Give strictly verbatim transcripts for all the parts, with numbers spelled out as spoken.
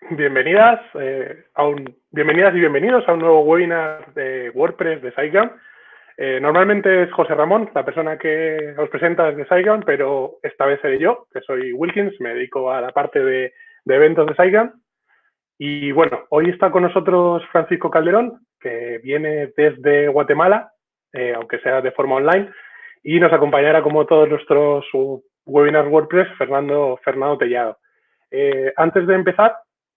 Bienvenidas, eh, a un, bienvenidas y bienvenidos a un nuevo webinar de WordPress de SiteGround. Eh, normalmente es José Ramón, la persona que os presenta desde SiteGround, pero esta vez seré yo, que soy Wilkins, me dedico a la parte de, de eventos de SiteGround. Y bueno, hoy está con nosotros Francisco Calderón, que viene desde Guatemala, eh, aunque sea de forma online, y nos acompañará, como todos nuestros uh, webinars WordPress, Fernando, Fernando Tellado. Eh, antes de empezar,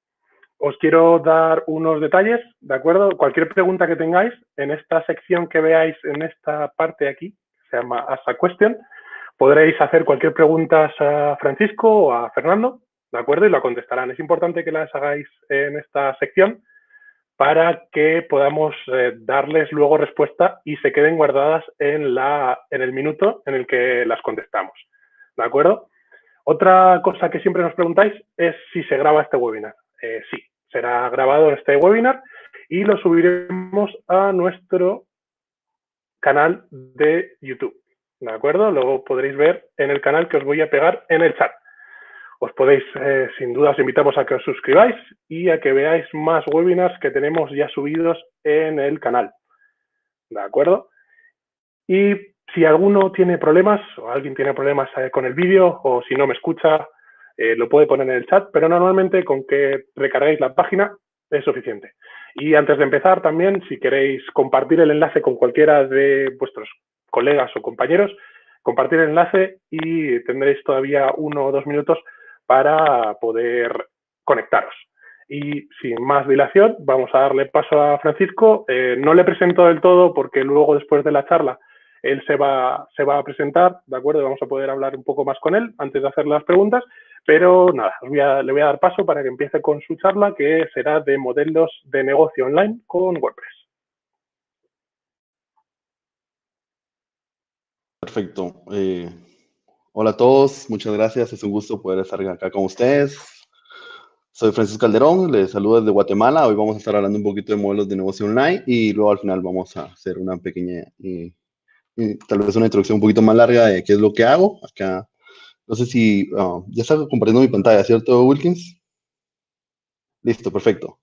os quiero dar unos detalles, ¿de acuerdo? Cualquier pregunta que tengáis en esta sección que veáis en esta parte de aquí, se llama Ask a Question, podréis hacer cualquier pregunta a Francisco o a Fernando, ¿de acuerdo? Y lo contestarán. Es importante que las hagáis en esta sección para que podamos eh, darles luego respuesta y se queden guardadas en, la, en el minuto en el que las contestamos, ¿de acuerdo? Otra cosa que siempre nos preguntáis es si se graba este webinar. Eh, sí, será grabado en este webinar y lo subiremos a nuestro canal de YouTube, ¿de acuerdo? Luego podréis ver en el canal que os voy a pegar en el chat. Os podéis, eh, sin duda, os invitamos a que os suscribáis y a que veáis más webinars que tenemos ya subidos en el canal, ¿de acuerdo? Y si alguno tiene problemas o alguien tiene problemas eh, con el vídeo o si no me escucha, eh, lo puede poner en el chat, pero normalmente con que recarguéis la página es suficiente. Y antes de empezar también, si queréis compartir el enlace con cualquiera de vuestros colegas o compañeros, compartir el enlace y tendréis todavía uno o dos minutos para poder conectaros. Y sin más dilación, vamos a darle paso a Francisco. Eh, no le presento del todo porque luego, después de la charla, él se va, se va a presentar, ¿de acuerdo? Vamos a poder hablar un poco más con él antes de hacer las preguntas, pero nada, os voy a, le voy a dar paso para que empiece con su charla, que será de modelos de negocio online con WordPress. Perfecto. Eh, hola a todos, muchas gracias. Es un gusto poder estar acá con ustedes. Soy Francisco Calderón, les saludo desde Guatemala. Hoy vamos a estar hablando un poquito de modelos de negocio online y luego al final vamos a hacer una pequeña y, y tal vez una introducción un poquito más larga de qué es lo que hago. Acá, no sé si uh, ya está compartiendo mi pantalla, ¿cierto, Wilkins? Listo, perfecto.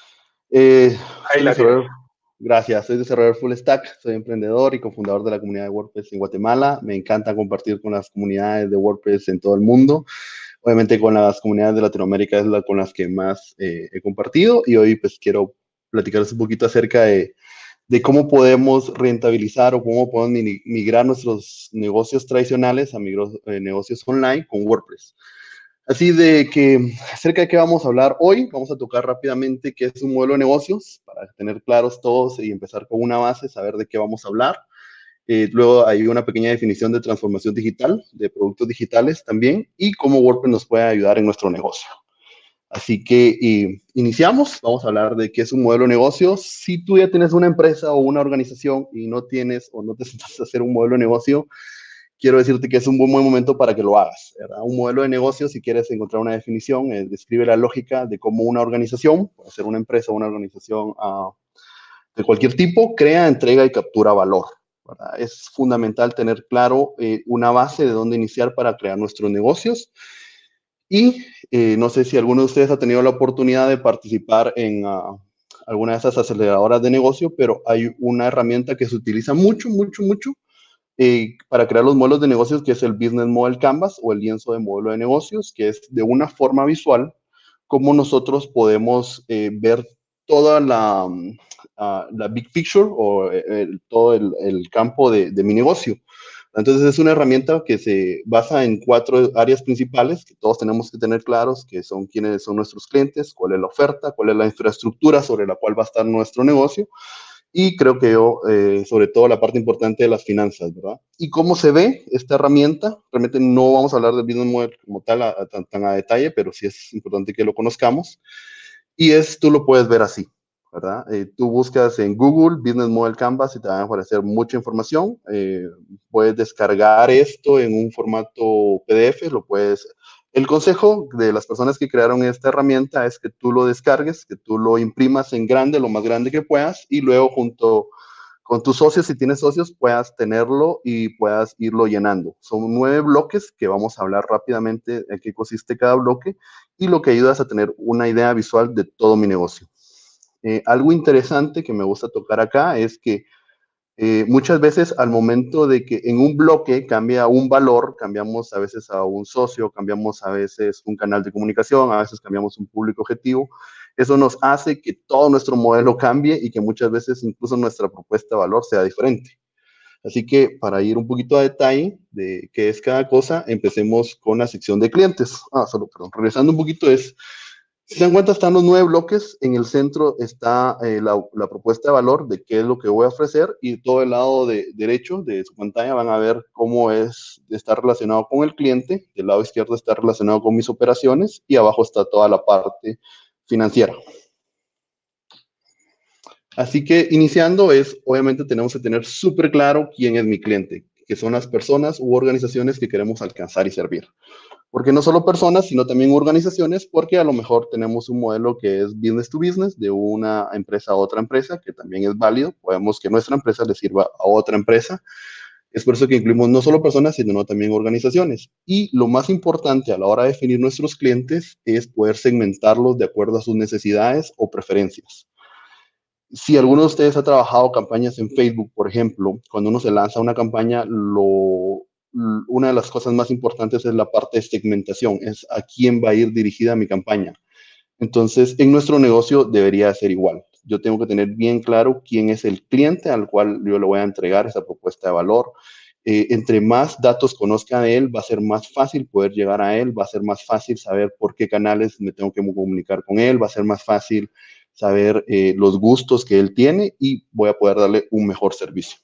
Eh, Ahí soy la tienes. Gracias, soy desarrollador full stack, soy emprendedor y cofundador de la comunidad de WordPress en Guatemala. Me encanta compartir con las comunidades de WordPress en todo el mundo. Obviamente con las comunidades de Latinoamérica es la con las que más eh, he compartido y hoy pues quiero platicarles un poquito acerca de, de cómo podemos rentabilizar o cómo podemos migrar nuestros negocios tradicionales a migros, eh, negocios online con WordPress. Así de que, acerca de qué vamos a hablar hoy, vamos a tocar rápidamente qué es un modelo de negocios, para tener claros todos y empezar con una base, saber de qué vamos a hablar. Eh, luego hay una pequeña definición de transformación digital, de productos digitales también, y cómo WordPress nos puede ayudar en nuestro negocio. Así que eh, iniciamos, vamos a hablar de qué es un modelo de negocios. Si tú ya tienes una empresa o una organización y no tienes o no te sientas a hacer un modelo de negocio, quiero decirte que es un buen, buen momento para que lo hagas, ¿verdad? Un modelo de negocio, si quieres encontrar una definición, eh, describe la lógica de cómo una organización, puede ser una empresa o una organización uh, de cualquier tipo, crea, entrega y captura valor, ¿verdad? Es fundamental tener claro eh, una base de dónde iniciar para crear nuestros negocios. Y eh, no sé si alguno de ustedes ha tenido la oportunidad de participar en uh, alguna de esas aceleradoras de negocio, pero hay una herramienta que se utiliza mucho, mucho, mucho, Eh, para crear los modelos de negocios, que es el Business Model Canvas o el lienzo de modelo de negocios, que es de una forma visual cómo nosotros podemos eh, ver toda la, uh, la big picture o el, todo el, el campo de, de mi negocio. Entonces es una herramienta que se basa en cuatro áreas principales que todos tenemos que tener claros, que son quiénes son nuestros clientes, cuál es la oferta, cuál es la infraestructura sobre la cual va a estar nuestro negocio, y creo que yo, eh, sobre todo la parte importante de las finanzas, ¿verdad? ¿Y cómo se ve esta herramienta? Realmente no vamos a hablar del business model como tal a, a, tan, tan a detalle, pero sí es importante que lo conozcamos. Y es, tú lo puedes ver así, ¿verdad? Eh, tú buscas en Google Business Model Canvas y te va a aparecer mucha información. Eh, puedes descargar esto en un formato P D F, lo puedes... El consejo de las personas que crearon esta herramienta es que tú lo descargues, que tú lo imprimas en grande, lo más grande que puedas, y luego junto con tus socios, si tienes socios, puedas tenerlo y puedas irlo llenando. Son nueve bloques que vamos a hablar rápidamente en qué consiste cada bloque y lo que ayuda es a tener una idea visual de todo mi negocio. Eh, algo interesante que me gusta tocar acá es que eh, muchas veces al momento de que en un bloque cambia un valor, cambiamos a veces a un socio, cambiamos a veces un canal de comunicación, a veces cambiamos un público objetivo. Eso nos hace que todo nuestro modelo cambie y que muchas veces incluso nuestra propuesta de valor sea diferente. Así que para ir un poquito a detalle de qué es cada cosa, empecemos con la sección de clientes. Ah, solo, perdón, regresando un poquito es, si se dan cuenta, están los nueve bloques. En el centro está eh, la, la propuesta de valor de qué es lo que voy a ofrecer y todo el lado de, derecho de su pantalla van a ver cómo es, está relacionado con el cliente. Del lado izquierdo está relacionado con mis operaciones y abajo está toda la parte financiera. Así que iniciando es, obviamente tenemos que tener súper claro quién es mi cliente, que son las personas u organizaciones que queremos alcanzar y servir. Porque no solo personas, sino también organizaciones, porque a lo mejor tenemos un modelo que es business to business, de una empresa a otra empresa, que también es válido. Podemos que nuestra empresa le sirva a otra empresa. Es por eso que incluimos no solo personas, sino también organizaciones. Y lo más importante a la hora de definir nuestros clientes es poder segmentarlos de acuerdo a sus necesidades o preferencias. Si alguno de ustedes ha trabajado campañas en Facebook, por ejemplo, cuando uno se lanza una campaña, lo una de las cosas más importantes es la parte de segmentación, es a quién va a ir dirigida mi campaña. Entonces, en nuestro negocio debería ser igual. Yo tengo que tener bien claro quién es el cliente al cual yo le voy a entregar esa propuesta de valor. Eh, entre más datos conozca de él, va a ser más fácil poder llegar a él, va a ser más fácil saber por qué canales me tengo que comunicar con él, va a ser más fácil saber eh, los gustos que él tiene y voy a poder darle un mejor servicio.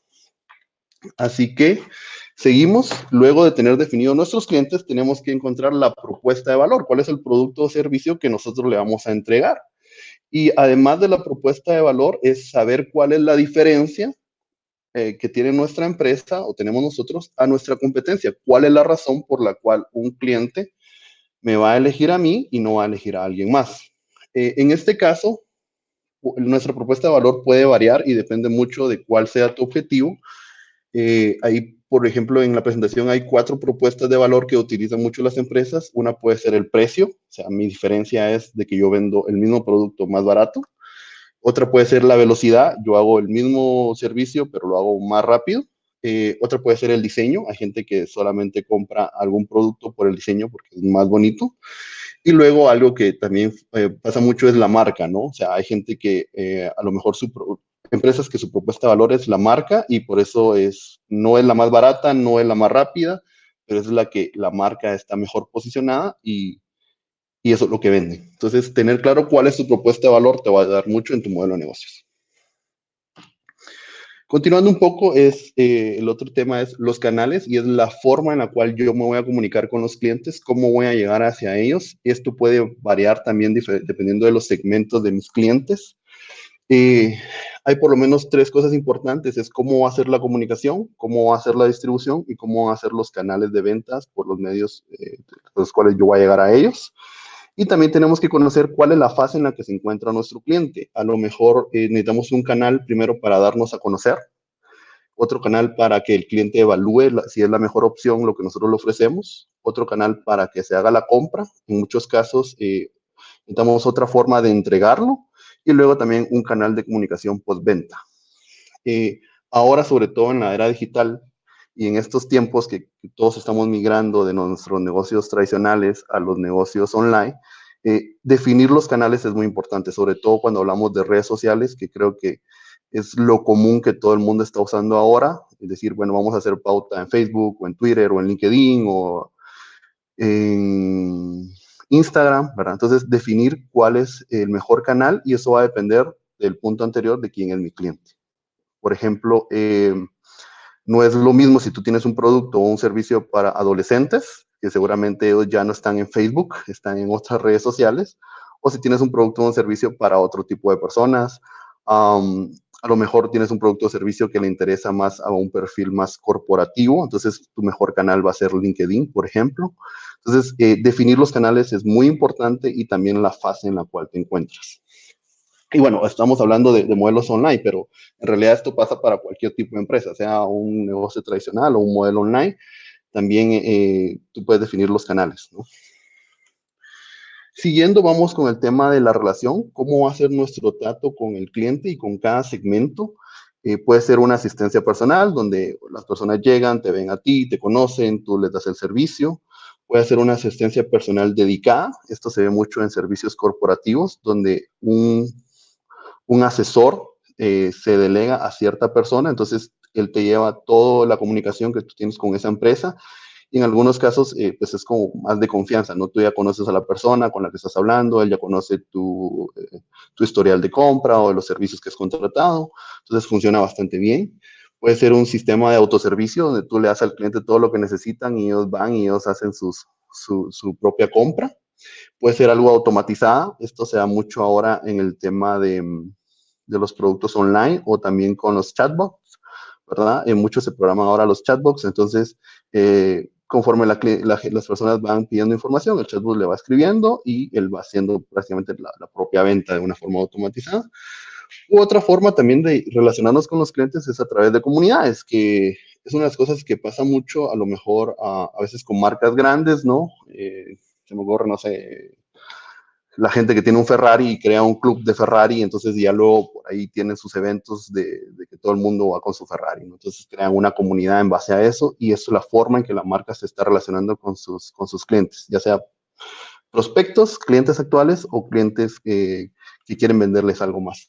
Así que seguimos, luego de tener definido nuestros clientes, tenemos que encontrar la propuesta de valor, cuál es el producto o servicio que nosotros le vamos a entregar. Y además de la propuesta de valor, es saber cuál es la diferencia eh, que tiene nuestra empresa o tenemos nosotros a nuestra competencia. ¿Cuál es la razón por la cual un cliente me va a elegir a mí y no va a elegir a alguien más? Eh, en este caso, nuestra propuesta de valor puede variar y depende mucho de cuál sea tu objetivo. Eh, ahí, por ejemplo, en la presentación hay cuatro propuestas de valor que utilizan mucho las empresas. Una puede ser el precio, o sea, mi diferencia es de que yo vendo el mismo producto más barato. Otra puede ser la velocidad, yo hago el mismo servicio, pero lo hago más rápido. Eh, otra puede ser el diseño, hay gente que solamente compra algún producto por el diseño porque es más bonito. Y luego algo que también eh, pasa mucho es la marca, ¿no? O sea, hay gente que eh, a lo mejor su pro empresas que su propuesta de valor es la marca y por eso es, no es la más barata, no es la más rápida, pero es la que la marca está mejor posicionada y, y eso es lo que vende. Entonces, tener claro cuál es tu propuesta de valor te va a ayudar mucho en tu modelo de negocios. Continuando un poco, es, eh, el otro tema es los canales y es la forma en la cual yo me voy a comunicar con los clientes, cómo voy a llegar hacia ellos. Esto puede variar también dependiendo de los segmentos de mis clientes. Eh, hay por lo menos tres cosas importantes, es cómo va a ser la comunicación, cómo va a ser la distribución y cómo van a ser los canales de ventas por los medios eh, los cuales yo voy a llegar a ellos. Y también tenemos que conocer cuál es la fase en la que se encuentra nuestro cliente. A lo mejor eh, necesitamos un canal primero para darnos a conocer, otro canal para que el cliente evalúe la, si es la mejor opción lo que nosotros le ofrecemos, otro canal para que se haga la compra. En muchos casos eh, necesitamos otra forma de entregarlo y luego también un canal de comunicación postventa. Eh, ahora, sobre todo en la era digital y en estos tiempos que todos estamos migrando de nuestros negocios tradicionales a los negocios online, eh, definir los canales es muy importante, sobre todo cuando hablamos de redes sociales, que creo que es lo común que todo el mundo está usando ahora, es decir, bueno, vamos a hacer pauta en Facebook o en Twitter o en LinkedIn o en Instagram, ¿verdad? Entonces, definir cuál es el mejor canal y eso va a depender del punto anterior de quién es mi cliente. Por ejemplo, eh, no es lo mismo si tú tienes un producto o un servicio para adolescentes, que seguramente ellos ya no están en Facebook, están en otras redes sociales, o si tienes un producto o un servicio para otro tipo de personas. Um, a lo mejor tienes un producto o servicio que le interesa más a un perfil más corporativo, entonces tu mejor canal va a ser LinkedIn, por ejemplo. Entonces, eh, definir los canales es muy importante y también la fase en la cual te encuentras. Y bueno, estamos hablando de, de modelos online, pero en realidad esto pasa para cualquier tipo de empresa, sea un negocio tradicional o un modelo online. También eh, tú puedes definir los canales, ¿no? Siguiendo, vamos con el tema de la relación, cómo va a ser nuestro trato con el cliente y con cada segmento. Eh, puede ser una asistencia personal, donde las personas llegan, te ven a ti, te conocen, tú les das el servicio. Puede ser una asistencia personal dedicada. Esto se ve mucho en servicios corporativos, donde un, un asesor eh, se delega a cierta persona, entonces él te lleva toda la comunicación que tú tienes con esa empresa. Y en algunos casos, eh, pues es como más de confianza, ¿no? Tú ya conoces a la persona con la que estás hablando, él ya conoce tu, eh, tu historial de compra o de los servicios que has contratado, entonces funciona bastante bien. Puede ser un sistema de autoservicio donde tú le das al cliente todo lo que necesitan y ellos van y ellos hacen sus, su, su propia compra. Puede ser algo automatizado, esto se da mucho ahora en el tema de, de los productos online o también con los chatbots, ¿verdad? En muchos se programan ahora los chatbots, entonces eh, conforme la, la, las personas van pidiendo información, el chatbot le va escribiendo y él va haciendo prácticamente la, la propia venta de una forma automatizada. U otra forma también de relacionarnos con los clientes es a través de comunidades, que es una de las cosas que pasa mucho, a lo mejor a, a veces con marcas grandes, ¿no? Eh, se me ocurre, no sé, la gente que tiene un Ferrari y crea un club de Ferrari, entonces ya luego por ahí tienen sus eventos de, de que todo el mundo va con su Ferrari, ¿no? Entonces crean una comunidad en base a eso y eso es la forma en que la marca se está relacionando con sus, con sus clientes, ya sea prospectos, clientes actuales o clientes eh, que quieren venderles algo más.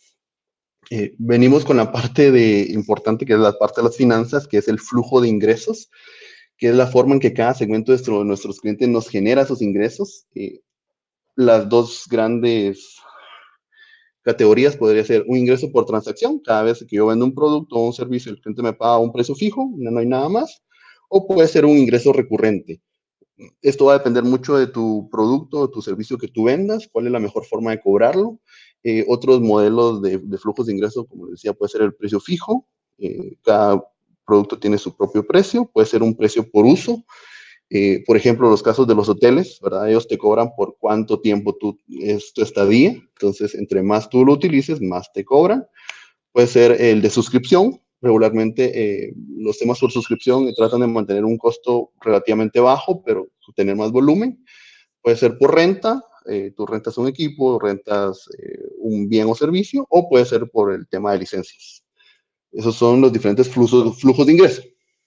Eh, venimos con la parte de, importante, que es la parte de las finanzas, que es el flujo de ingresos, que es la forma en que cada segmento de nuestro, nuestros clientes nos genera sus ingresos. Eh, las dos grandes categorías podría ser un ingreso por transacción, cada vez que yo vendo un producto o un servicio, el cliente me paga un precio fijo, no hay nada más, o puede ser un ingreso recurrente. Esto va a depender mucho de tu producto o tu servicio que tú vendas, cuál es la mejor forma de cobrarlo. Eh, otros modelos de, de, flujos de ingreso, como les decía, puede ser el precio fijo, eh, cada producto tiene su propio precio, puede ser un precio por uso. Eh, por ejemplo, los casos de los hoteles, ¿verdad? Ellos te cobran por cuánto tiempo tú, es tu estadía, entonces entre más tú lo utilices, más te cobran. Puede ser el de suscripción, regularmente eh, los temas por suscripción tratan de mantener un costo relativamente bajo, pero tener más volumen. Puede ser por renta, eh, tú rentas un equipo, rentas eh, un bien o servicio, o puede ser por el tema de licencias. Esos son los diferentes flujos, flujos de ingreso.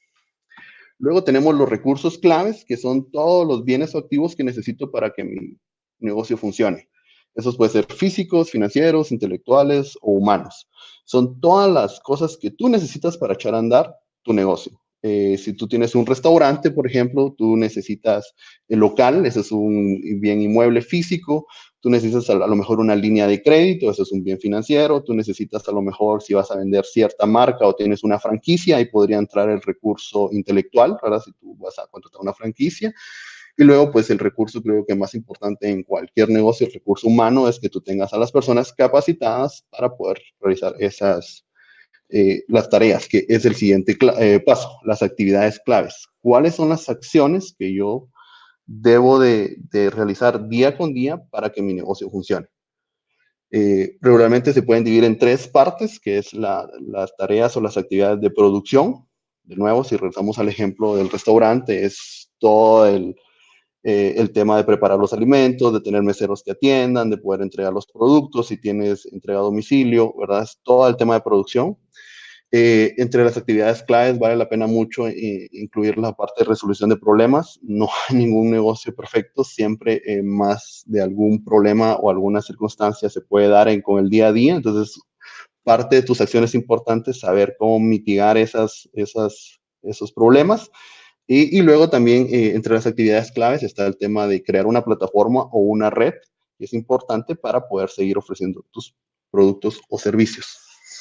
Luego tenemos los recursos claves, que son todos los bienes o activos que necesito para que mi negocio funcione. Esos pueden ser físicos, financieros, intelectuales o humanos. Son todas las cosas que tú necesitas para echar a andar tu negocio. Eh, si tú tienes un restaurante, por ejemplo, tú necesitas el local, ese es un bien inmueble físico. Tú necesitas a, a lo mejor una línea de crédito, eso es un bien financiero. Tú necesitas a lo mejor, si vas a vender cierta marca o tienes una franquicia, ahí podría entrar el recurso intelectual, ¿verdad? Si tú vas a contratar una franquicia. Y luego, pues el recurso creo que más importante en cualquier negocio, el recurso humano, es que tú tengas a las personas capacitadas para poder realizar esas, eh, las tareas, que es el siguiente eh, paso, las actividades claves. ¿Cuáles son las acciones que yo debo de, de realizar día con día para que mi negocio funcione? Eh, regularmente se pueden dividir en tres partes, que es la, las tareas o las actividades de producción. De nuevo, si regresamos al ejemplo del restaurante, es todo el, eh, el tema de preparar los alimentos, de tener meseros que atiendan, de poder entregar los productos, si tienes entrega a domicilio, ¿verdad? Es todo el tema de producción. Eh, entre las actividades claves vale la pena mucho eh, incluir la parte de resolución de problemas. No hay ningún negocio perfecto, siempre eh, más de algún problema o alguna circunstancia se puede dar en, con el día a día, entonces parte de tus acciones importantes saber cómo mitigar esas, esas, esos problemas. Y, y luego también eh, entre las actividades claves está el tema de crear una plataforma o una red, que es importante para poder seguir ofreciendo tus productos o servicios.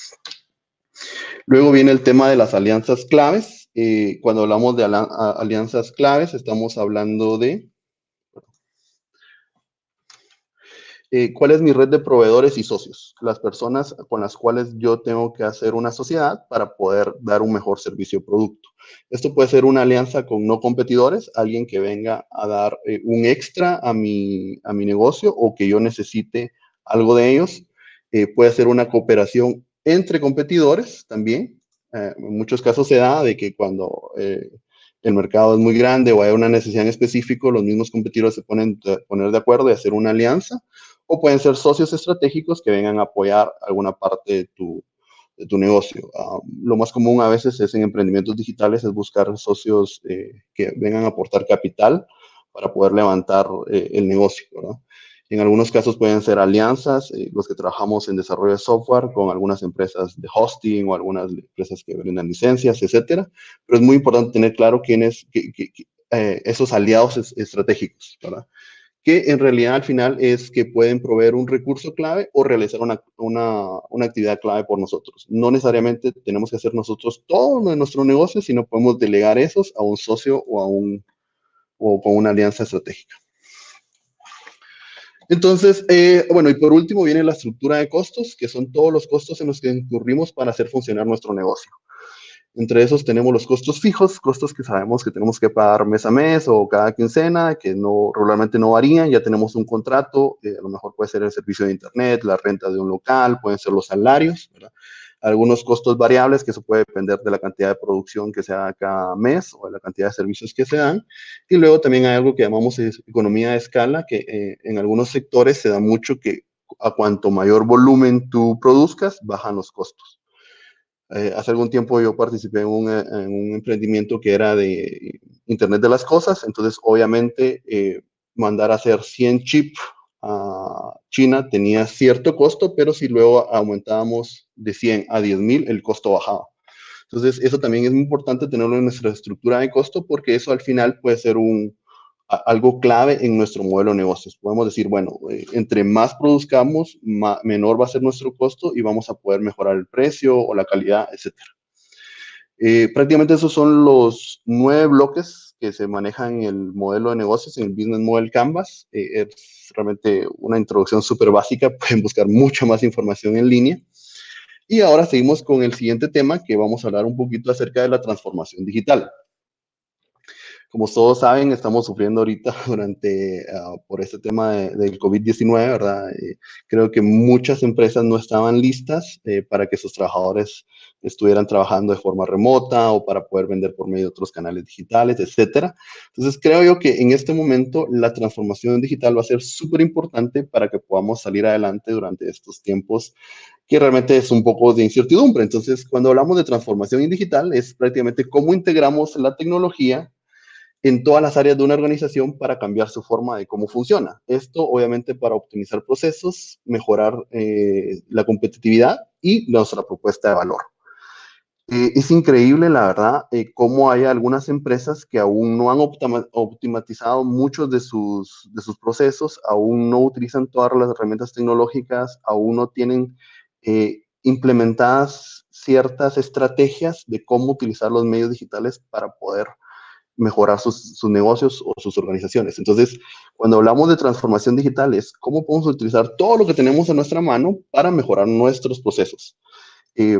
Luego viene el tema de las alianzas claves. Eh, cuando hablamos de alianzas claves, estamos hablando de eh, cuál es mi red de proveedores y socios, las personas con las cuales yo tengo que hacer una sociedad para poder dar un mejor servicio o producto. Esto puede ser una alianza con no competidores, alguien que venga a dar eh, un extra a mi, a mi negocio o que yo necesite algo de ellos. eh, puede ser una cooperación entre competidores también. Eh, en muchos casos se da de que cuando eh, el mercado es muy grande o hay una necesidad en específico, los mismos competidores se ponen a poner de acuerdo y hacer una alianza, o pueden ser socios estratégicos que vengan a apoyar alguna parte de tu, de tu negocio. Uh, lo más común a veces es en emprendimientos digitales, es buscar socios eh, que vengan a aportar capital para poder levantar eh, el negocio, ¿verdad? En algunos casos pueden ser alianzas, eh, los que trabajamos en desarrollo de software con algunas empresas de hosting o algunas empresas que brindan licencias, etcétera. Pero es muy importante tener claro quiénes, que, que, que, eh, esos aliados es, estratégicos, ¿verdad? Que en realidad al final es que pueden proveer un recurso clave o realizar una, una, una actividad clave por nosotros. No necesariamente tenemos que hacer nosotros todo de nuestro negocio, sino podemos delegar esos a un socio o a un, o con una alianza estratégica. Entonces, eh, bueno, y por último viene la estructura de costos, que son todos los costos en los que incurrimos para hacer funcionar nuestro negocio. Entre esos tenemos los costos fijos, costos que sabemos que tenemos que pagar mes a mes o cada quincena, que no, regularmente no varían, ya tenemos un contrato, eh, a lo mejor puede ser el servicio de internet, la renta de un local, pueden ser los salarios, ¿verdad? Algunos costos variables, que eso puede depender de la cantidad de producción que se haga cada mes o de la cantidad de servicios que se dan. Y luego también hay algo que llamamos economía de escala, que eh, en algunos sectores se da mucho que a cuanto mayor volumen tú produzcas, bajan los costos. Eh, hace algún tiempo yo participé en un, en un, emprendimiento que era de Internet de las Cosas, entonces obviamente eh, mandar a hacer cien chips a China tenía cierto costo, pero si luego aumentábamos de cien a diez mil, el costo bajaba. Entonces eso también es muy importante tenerlo en nuestra estructura de costo, porque eso al final puede ser un, algo clave en nuestro modelo de negocios. Podemos decir, bueno, eh, entre más produzcamos, ma, menor va a ser nuestro costo y vamos a poder mejorar el precio o la calidad, etcétera. Eh, prácticamente esos son los nueve bloques que se manejan en el modelo de negocios, en el Business Model Canvas. Eh, es realmente una introducción súper básica, pueden buscar mucha más información en línea. Y ahora seguimos con el siguiente tema, que vamos a hablar un poquito acerca de la transformación digital. Como todos saben, estamos sufriendo ahorita durante, uh, por este tema de, del COVID diecinueve, ¿verdad? Eh, creo que muchas empresas no estaban listas eh, para que sus trabajadores estuvieran trabajando de forma remota o para poder vender por medio de otros canales digitales, etcétera. Entonces, creo yo que en este momento la transformación digital va a ser súper importante para que podamos salir adelante durante estos tiempos que realmente es un poco de incertidumbre. Entonces, cuando hablamos de transformación digital, es prácticamente cómo integramos la tecnología en todas las áreas de una organización para cambiar su forma de cómo funciona. Esto, obviamente, para optimizar procesos, mejorar eh, la competitividad y nuestra propuesta de valor. Eh, es increíble, la verdad, eh, cómo hay algunas empresas que aún no han optima optimizado muchos de sus, de sus procesos, aún no utilizan todas las herramientas tecnológicas, aún no tienen eh, implementadas ciertas estrategias de cómo utilizar los medios digitales para poder mejorar sus, sus negocios o sus organizaciones. Entonces, cuando hablamos de transformación digital, es cómo podemos utilizar todo lo que tenemos a nuestra mano para mejorar nuestros procesos. Eh,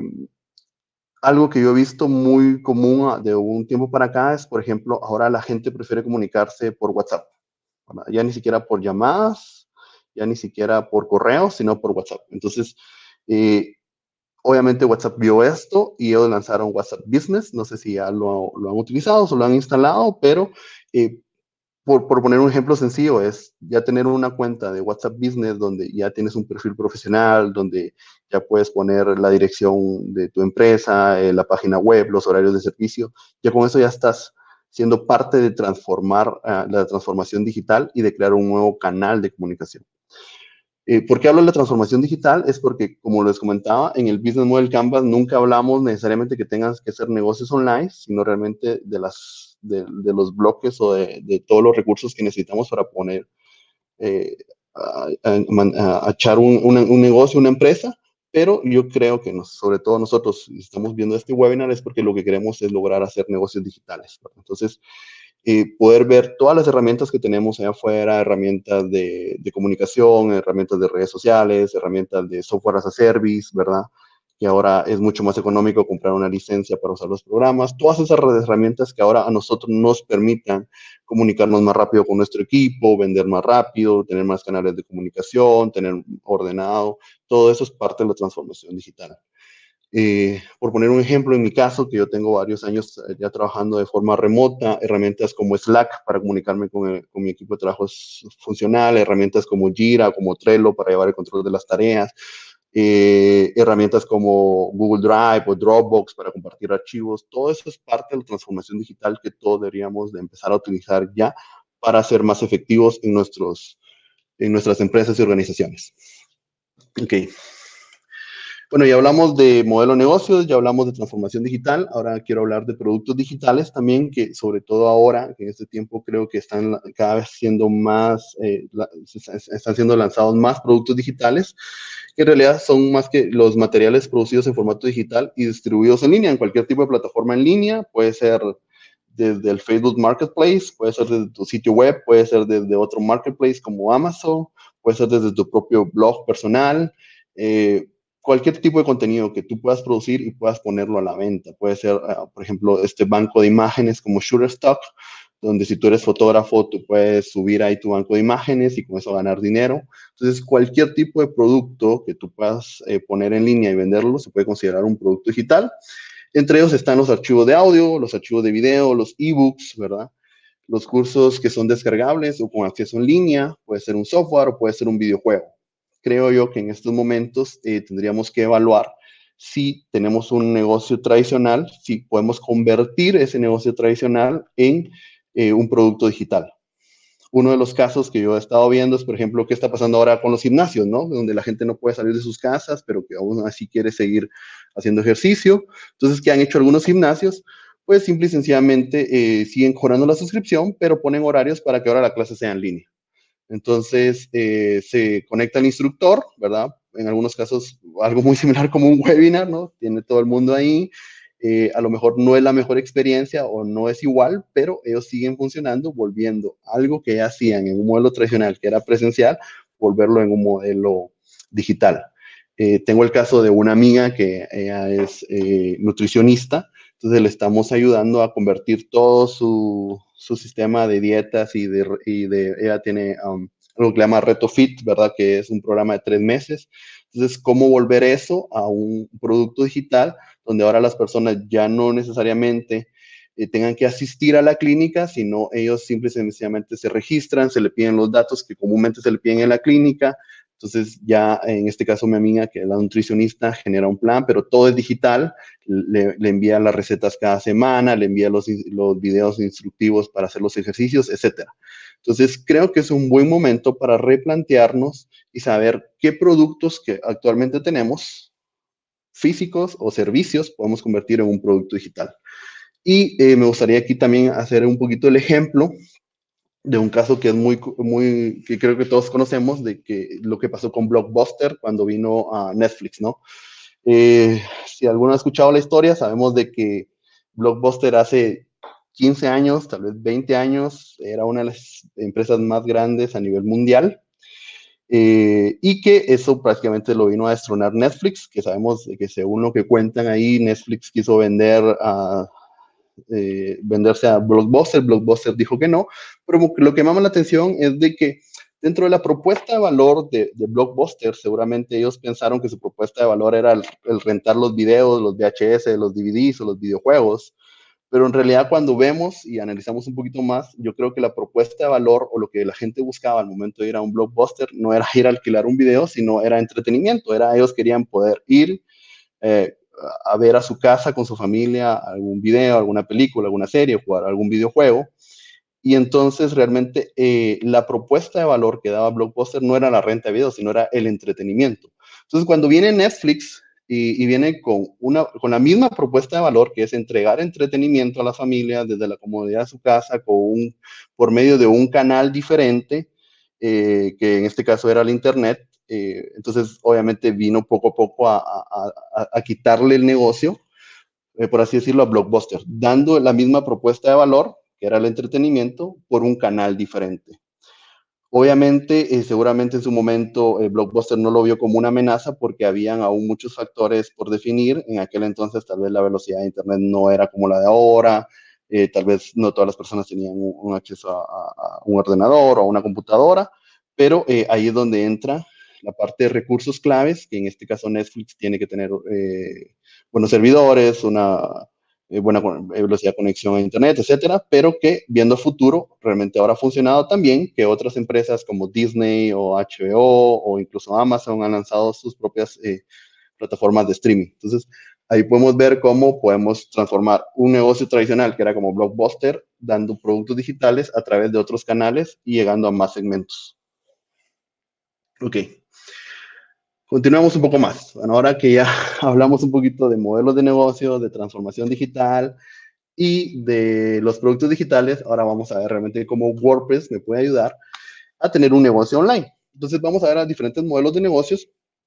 algo que yo he visto muy común de un tiempo para acá es, por ejemplo, ahora la gente prefiere comunicarse por WhatsApp, ¿verdad? Ya ni siquiera por llamadas, ya ni siquiera por correo, sino por WhatsApp. Entonces, eh, obviamente WhatsApp vio esto y ellos lanzaron WhatsApp Business. No sé si ya lo, lo han utilizado o lo han instalado, pero eh, por, por poner un ejemplo sencillo, es ya tener una cuenta de WhatsApp Business donde ya tienes un perfil profesional, donde ya puedes poner la dirección de tu empresa, eh, la página web, los horarios de servicio. Ya con eso ya estás siendo parte de transformar uh, la transformación digital y de crear un nuevo canal de comunicación. Eh, ¿Por qué hablo de la transformación digital? Es porque, como les comentaba, en el Business Model Canvas nunca hablamos necesariamente que tengas que hacer negocios online, sino realmente de, las, de, de los bloques o de, de todos los recursos que necesitamos para poner, eh, a, a, a echar un, un, un negocio, una empresa. Pero yo creo que nos, sobre todo nosotros estamos viendo este webinar es porque lo que queremos es lograr hacer negocios digitales, ¿verdad? Entonces, eh, poder ver todas las herramientas que tenemos allá afuera, herramientas de, de comunicación, herramientas de redes sociales, herramientas de software as a service, ¿verdad? que ahora es mucho más económico comprar una licencia para usar los programas, todas esas herramientas que ahora a nosotros nos permitan comunicarnos más rápido con nuestro equipo, vender más rápido, tener más canales de comunicación, tener ordenado, todo eso es parte de la transformación digital. Eh, por poner un ejemplo, en mi caso, que yo tengo varios años ya trabajando de forma remota, herramientas como Slack para comunicarme con, el, con mi equipo de trabajo funcional, herramientas como Jira, como Trello para llevar el control de las tareas, eh, herramientas como Google Drive o Dropbox para compartir archivos, todo eso es parte de la transformación digital que todos deberíamos de empezar a utilizar ya para ser más efectivos en, nuestros, en nuestras empresas y organizaciones. Ok. Bueno, ya hablamos de modelo de negocios, ya hablamos de transformación digital, ahora quiero hablar de productos digitales también, que sobre todo ahora, que en este tiempo creo que están cada vez siendo más, eh, están siendo lanzados más productos digitales, que en realidad son más que los materiales producidos en formato digital y distribuidos en línea, en cualquier tipo de plataforma en línea, puede ser desde el Facebook Marketplace, puede ser desde tu sitio web, puede ser desde otro marketplace como Amazon, puede ser desde tu propio blog personal, eh, cualquier tipo de contenido que tú puedas producir y puedas ponerlo a la venta. Puede ser, uh, por ejemplo, este banco de imágenes como Shutterstock, donde si tú eres fotógrafo, tú puedes subir ahí tu banco de imágenes y con eso ganar dinero. Entonces, cualquier tipo de producto que tú puedas eh, poner en línea y venderlo se puede considerar un producto digital. Entre ellos están los archivos de audio, los archivos de video, los ebooks, ¿verdad? Los cursos que son descargables o con acceso en línea, puede ser un software o puede ser un videojuego. Creo yo que en estos momentos eh, tendríamos que evaluar si tenemos un negocio tradicional, si podemos convertir ese negocio tradicional en eh, un producto digital. Uno de los casos que yo he estado viendo es, por ejemplo, qué está pasando ahora con los gimnasios, ¿no? Donde la gente no puede salir de sus casas, pero que aún así quiere seguir haciendo ejercicio. Entonces, ¿qué han hecho algunos gimnasios? Pues simple y sencillamente eh, siguen cobrando la suscripción, pero ponen horarios para que ahora la clase sea en línea. Entonces, eh, se conecta el instructor, ¿verdad? En algunos casos, algo muy similar como un webinar, ¿no? Tiene todo el mundo ahí. Eh, a lo mejor no es la mejor experiencia o no es igual, pero ellos siguen funcionando, volviendo algo que ya hacían en un modelo tradicional, que era presencial, volverlo en un modelo digital. Eh, tengo el caso de una amiga que ella es eh, nutricionista, entonces le estamos ayudando a convertir todo su, su sistema de dietas y de, y de ella tiene um, algo que llama Reto Fit, ¿verdad? Que es un programa de tres meses. Entonces, ¿cómo volver eso a un producto digital donde ahora las personas ya no necesariamente eh, tengan que asistir a la clínica, sino ellos simple y sencillamente se registran, se le piden los datos que comúnmente se le piden en la clínica. Entonces ya en este caso mi amiga, que es la nutricionista, genera un plan, pero todo es digital, le, le envía las recetas cada semana, le envía los, los videos instructivos para hacer los ejercicios, etcétera. Entonces creo que es un buen momento para replantearnos y saber qué productos que actualmente tenemos, físicos o servicios, podemos convertir en un producto digital. Y eh, me gustaría aquí también hacer un poquito el ejemplo de un caso que es muy, muy, que creo que todos conocemos, de que lo que pasó con Blockbuster cuando vino a Netflix, ¿no? Eh, si alguno ha escuchado la historia, sabemos de que Blockbuster hace quince años, tal vez veinte años, era una de las empresas más grandes a nivel mundial, eh, y que eso prácticamente lo vino a destronar Netflix, que sabemos que según lo que cuentan ahí, Netflix quiso vender a Eh, venderse a Blockbuster, Blockbuster dijo que no, pero lo que llama la atención es de que dentro de la propuesta de valor de, de Blockbuster, seguramente ellos pensaron que su propuesta de valor era el, el rentar los videos, los V H S, los D V Ds o los videojuegos, pero en realidad cuando vemos y analizamos un poquito más, yo creo que la propuesta de valor o lo que la gente buscaba al momento de ir a un Blockbuster no era ir a alquilar un video, sino era entretenimiento, era ellos querían poder ir, eh, a ver a su casa con su familia algún video, alguna película, alguna serie, jugar algún videojuego. Y entonces realmente eh, la propuesta de valor que daba Blockbuster no era la renta de videos, sino era el entretenimiento. Entonces cuando viene Netflix y, y viene con, una, con la misma propuesta de valor, que es entregar entretenimiento a la familia desde la comodidad de su casa con un, por medio de un canal diferente, eh, que en este caso era el Internet, eh, entonces obviamente vino poco a poco a, a, a, a quitarle el negocio, eh, por así decirlo, a Blockbuster, dando la misma propuesta de valor, que era el entretenimiento, por un canal diferente. Obviamente, eh, seguramente en su momento eh, Blockbuster no lo vio como una amenaza porque habían aún muchos factores por definir. En aquel entonces tal vez la velocidad de Internet no era como la de ahora, eh, tal vez no todas las personas tenían un, un acceso a, a, un ordenador o a una computadora, pero eh, ahí es donde entra la parte de recursos claves, que en este caso Netflix tiene que tener eh, buenos servidores, una eh, buena velocidad de conexión a Internet, etcétera, pero que viendo a futuro realmente ahora ha funcionado también, que otras empresas como Disney o H B O o incluso Amazon han lanzado sus propias eh, plataformas de streaming. Entonces, ahí podemos ver cómo podemos transformar un negocio tradicional que era como Blockbuster, dando productos digitales a través de otros canales y llegando a más segmentos. Ok. Continuamos un poco más. Bueno, ahora que ya hablamos un poquito de modelos de negocio, de transformación digital y de los productos digitales, ahora vamos a ver realmente cómo WordPress me puede ayudar a tener un negocio online. Entonces vamos a ver a diferentes modelos de negocios,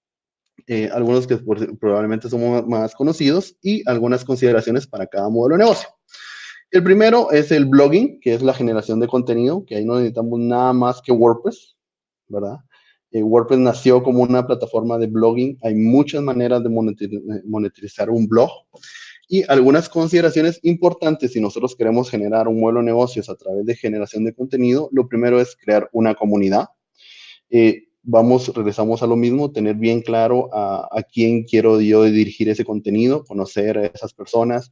eh, algunos que por, probablemente son más conocidos y algunas consideraciones para cada modelo de negocio. El primero es el blogging, que es la generación de contenido, que ahí no necesitamos nada más que WordPress, ¿verdad? Eh, WordPress nació como una plataforma de blogging. Hay muchas maneras de monetizar un blog. Y algunas consideraciones importantes si nosotros queremos generar un modelo de negocios a través de generación de contenido. Lo primero es crear una comunidad. Eh, vamos, regresamos a lo mismo, tener bien claro a, a quién quiero yo dirigir ese contenido, conocer a esas personas.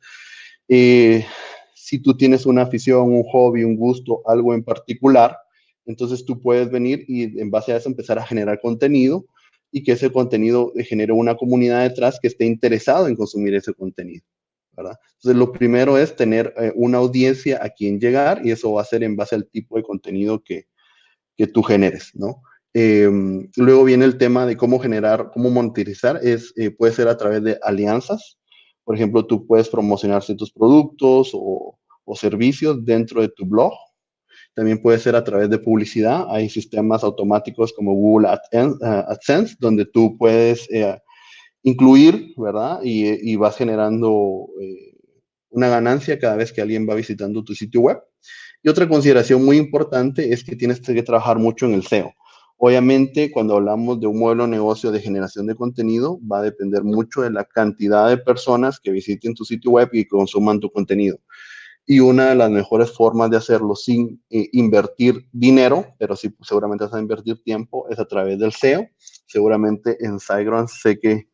Eh, si tú tienes una afición, un hobby, un gusto, algo en particular, entonces tú puedes venir y en base a eso empezar a generar contenido y que ese contenido genere una comunidad detrás que esté interesado en consumir ese contenido, ¿verdad? Entonces lo primero es tener eh, una audiencia a quien llegar y eso va a ser en base al tipo de contenido que, que tú generes, ¿no? Eh, luego viene el tema de cómo generar, cómo monetizar, es, eh, puede ser a través de alianzas. Por ejemplo, tú puedes promocionar ciertos productos o, o servicios dentro de tu blog. También puede ser a través de publicidad. Hay sistemas automáticos como Google AdSense, donde tú puedes eh, incluir, ¿verdad? Y, y vas generando eh, una ganancia cada vez que alguien va visitando tu sitio web. Y otra consideración muy importante es que tienes que trabajar mucho en el S E O. Obviamente, cuando hablamos de un modelo de negocio de generación de contenido, va a depender mucho de la cantidad de personas que visiten tu sitio web y consuman tu contenido. Y una de las mejores formas de hacerlo sin eh, invertir dinero, pero sí seguramente vas a invertir tiempo, es a través del S E O. Seguramente en SiteGround sé que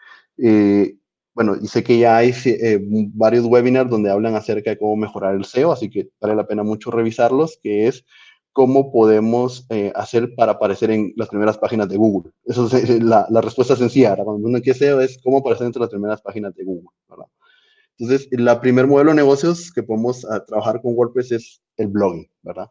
eh, bueno, y sé que ya hay eh, varios webinars donde hablan acerca de cómo mejorar el S E O, así que vale la pena mucho revisarlos, que es cómo podemos eh, hacer para aparecer en las primeras páginas de Google. Esa es eh, la, la respuesta sencilla. ¿verdad? Cuando uno quiere S E O es cómo aparecer entre las primeras páginas de Google. ¿verdad? Entonces, el primer modelo de negocios que podemos a, trabajar con WordPress es el blogging, ¿verdad?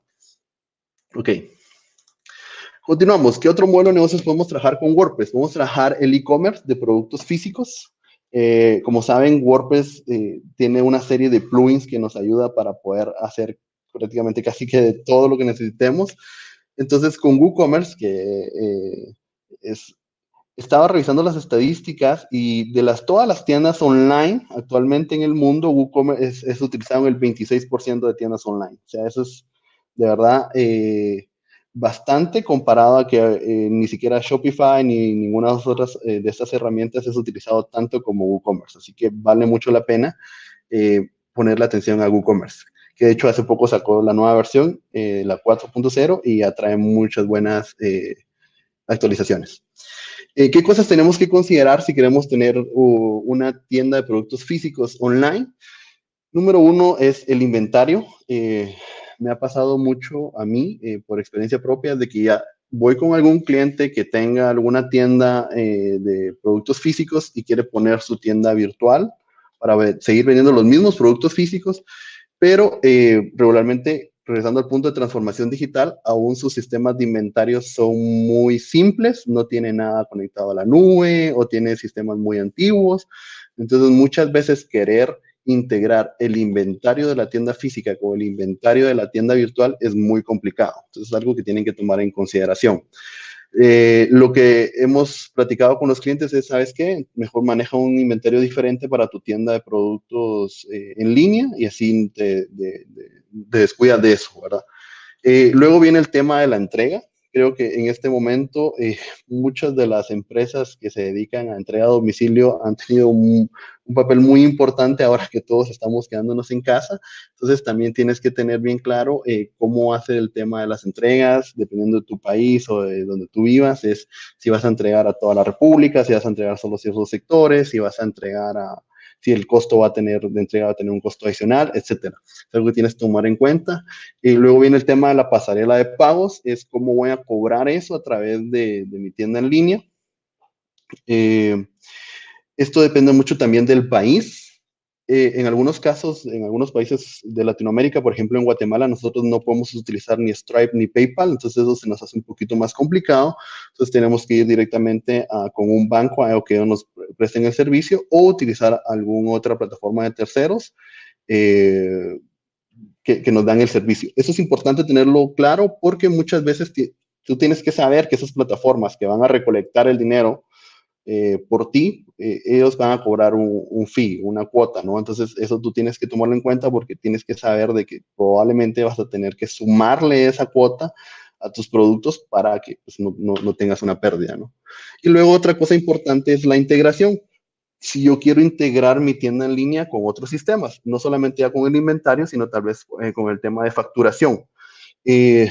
Ok. Continuamos. ¿Qué otro modelo de negocios podemos trabajar con WordPress? Podemos trabajar el e-commerce de productos físicos. Eh, como saben, WordPress eh, tiene una serie de plugins que nos ayuda para poder hacer prácticamente casi que de todo lo que necesitemos. Entonces, con WooCommerce, que eh, es, estaba revisando las estadísticas y de las, todas las tiendas online actualmente en el mundo, WooCommerce es, es utilizado en el veintiséis por ciento de tiendas online. O sea, eso es de verdad... Eh, bastante comparado a que eh, ni siquiera Shopify ni ninguna de las otras eh, de estas herramientas es utilizado tanto como WooCommerce. Así que vale mucho la pena eh, ponerle atención a WooCommerce, que de hecho hace poco sacó la nueva versión, eh, la cuatro punto cero, y atrae muchas buenas eh, actualizaciones. Eh, ¿Qué cosas tenemos que considerar si queremos tener uh, una tienda de productos físicos online? Número uno es el inventario. Eh, me ha pasado mucho a mí, eh, por experiencia propia, de que ya voy con algún cliente que tenga alguna tienda eh, de productos físicos y quiere poner su tienda virtual para ver, seguir vendiendo los mismos productos físicos, pero eh, regularmente, regresando al punto de transformación digital, aún sus sistemas de inventario son muy simples, no tiene nada conectado a la nube o tiene sistemas muy antiguos. Entonces, muchas veces querer integrar el inventario de la tienda física con el inventario de la tienda virtual es muy complicado. Entonces, es algo que tienen que tomar en consideración. Eh, lo que hemos platicado con los clientes es, ¿sabes qué? Mejor maneja un inventario diferente para tu tienda de productos eh, en línea y así te, de, de, te descuidas de eso, ¿verdad? Eh, luego viene el tema de la entrega. creo que en este momento eh, muchas de las empresas que se dedican a entrega a domicilio han tenido un, un papel muy importante ahora que todos estamos quedándonos en casa. Entonces también tienes que tener bien claro eh, cómo hacer el tema de las entregas, dependiendo de tu país o de donde tú vivas, es si vas a entregar a toda la República, si vas a entregar solo a ciertos sectores, si vas a entregar a, si el costo va a tener, de entrega va a tener un costo adicional, etcétera. Es algo que tienes que tomar en cuenta. Y luego viene el tema de la pasarela de pagos, es cómo voy a cobrar eso a través de, de mi tienda en línea. Eh, esto depende mucho también del país. Eh, en algunos casos, en algunos países de Latinoamérica, por ejemplo en Guatemala, nosotros no podemos utilizar ni Stripe ni PayPal, entonces eso se nos hace un poquito más complicado. Entonces tenemos que ir directamente a, con un banco a que nos presten el servicio o utilizar alguna otra plataforma de terceros eh, que, que nos dan el servicio. Eso es importante tenerlo claro porque muchas veces tú tienes que saber que esas plataformas que van a recolectar el dinero eh, por ti, eh, ellos van a cobrar un, un fee, una cuota, ¿no? Entonces, eso tú tienes que tomarlo en cuenta porque tienes que saber de que probablemente vas a tener que sumarle esa cuota a tus productos para que pues, no, no, no tengas una pérdida, ¿no? Y luego otra cosa importante es la integración. Si yo quiero integrar mi tienda en línea con otros sistemas, no solamente ya con el inventario, sino tal vez eh, con el tema de facturación. Eh,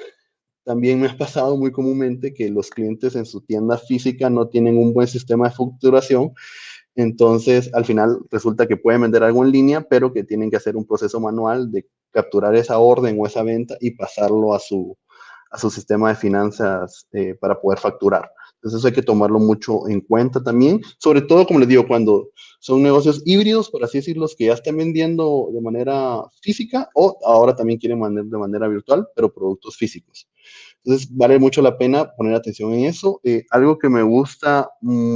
También me ha pasado muy comúnmente que los clientes en su tienda física no tienen un buen sistema de facturación, entonces al final resulta que pueden vender algo en línea, pero que tienen que hacer un proceso manual de capturar esa orden o esa venta y pasarlo a su, a su sistema de finanzas eh, para poder facturar. Entonces eso hay que tomarlo mucho en cuenta también, sobre todo, como les digo, cuando son negocios híbridos, por así decirlo, que ya están vendiendo de manera física o ahora también quieren vender de manera virtual, pero productos físicos. Entonces, vale mucho la pena poner atención en eso. Eh, algo que me gusta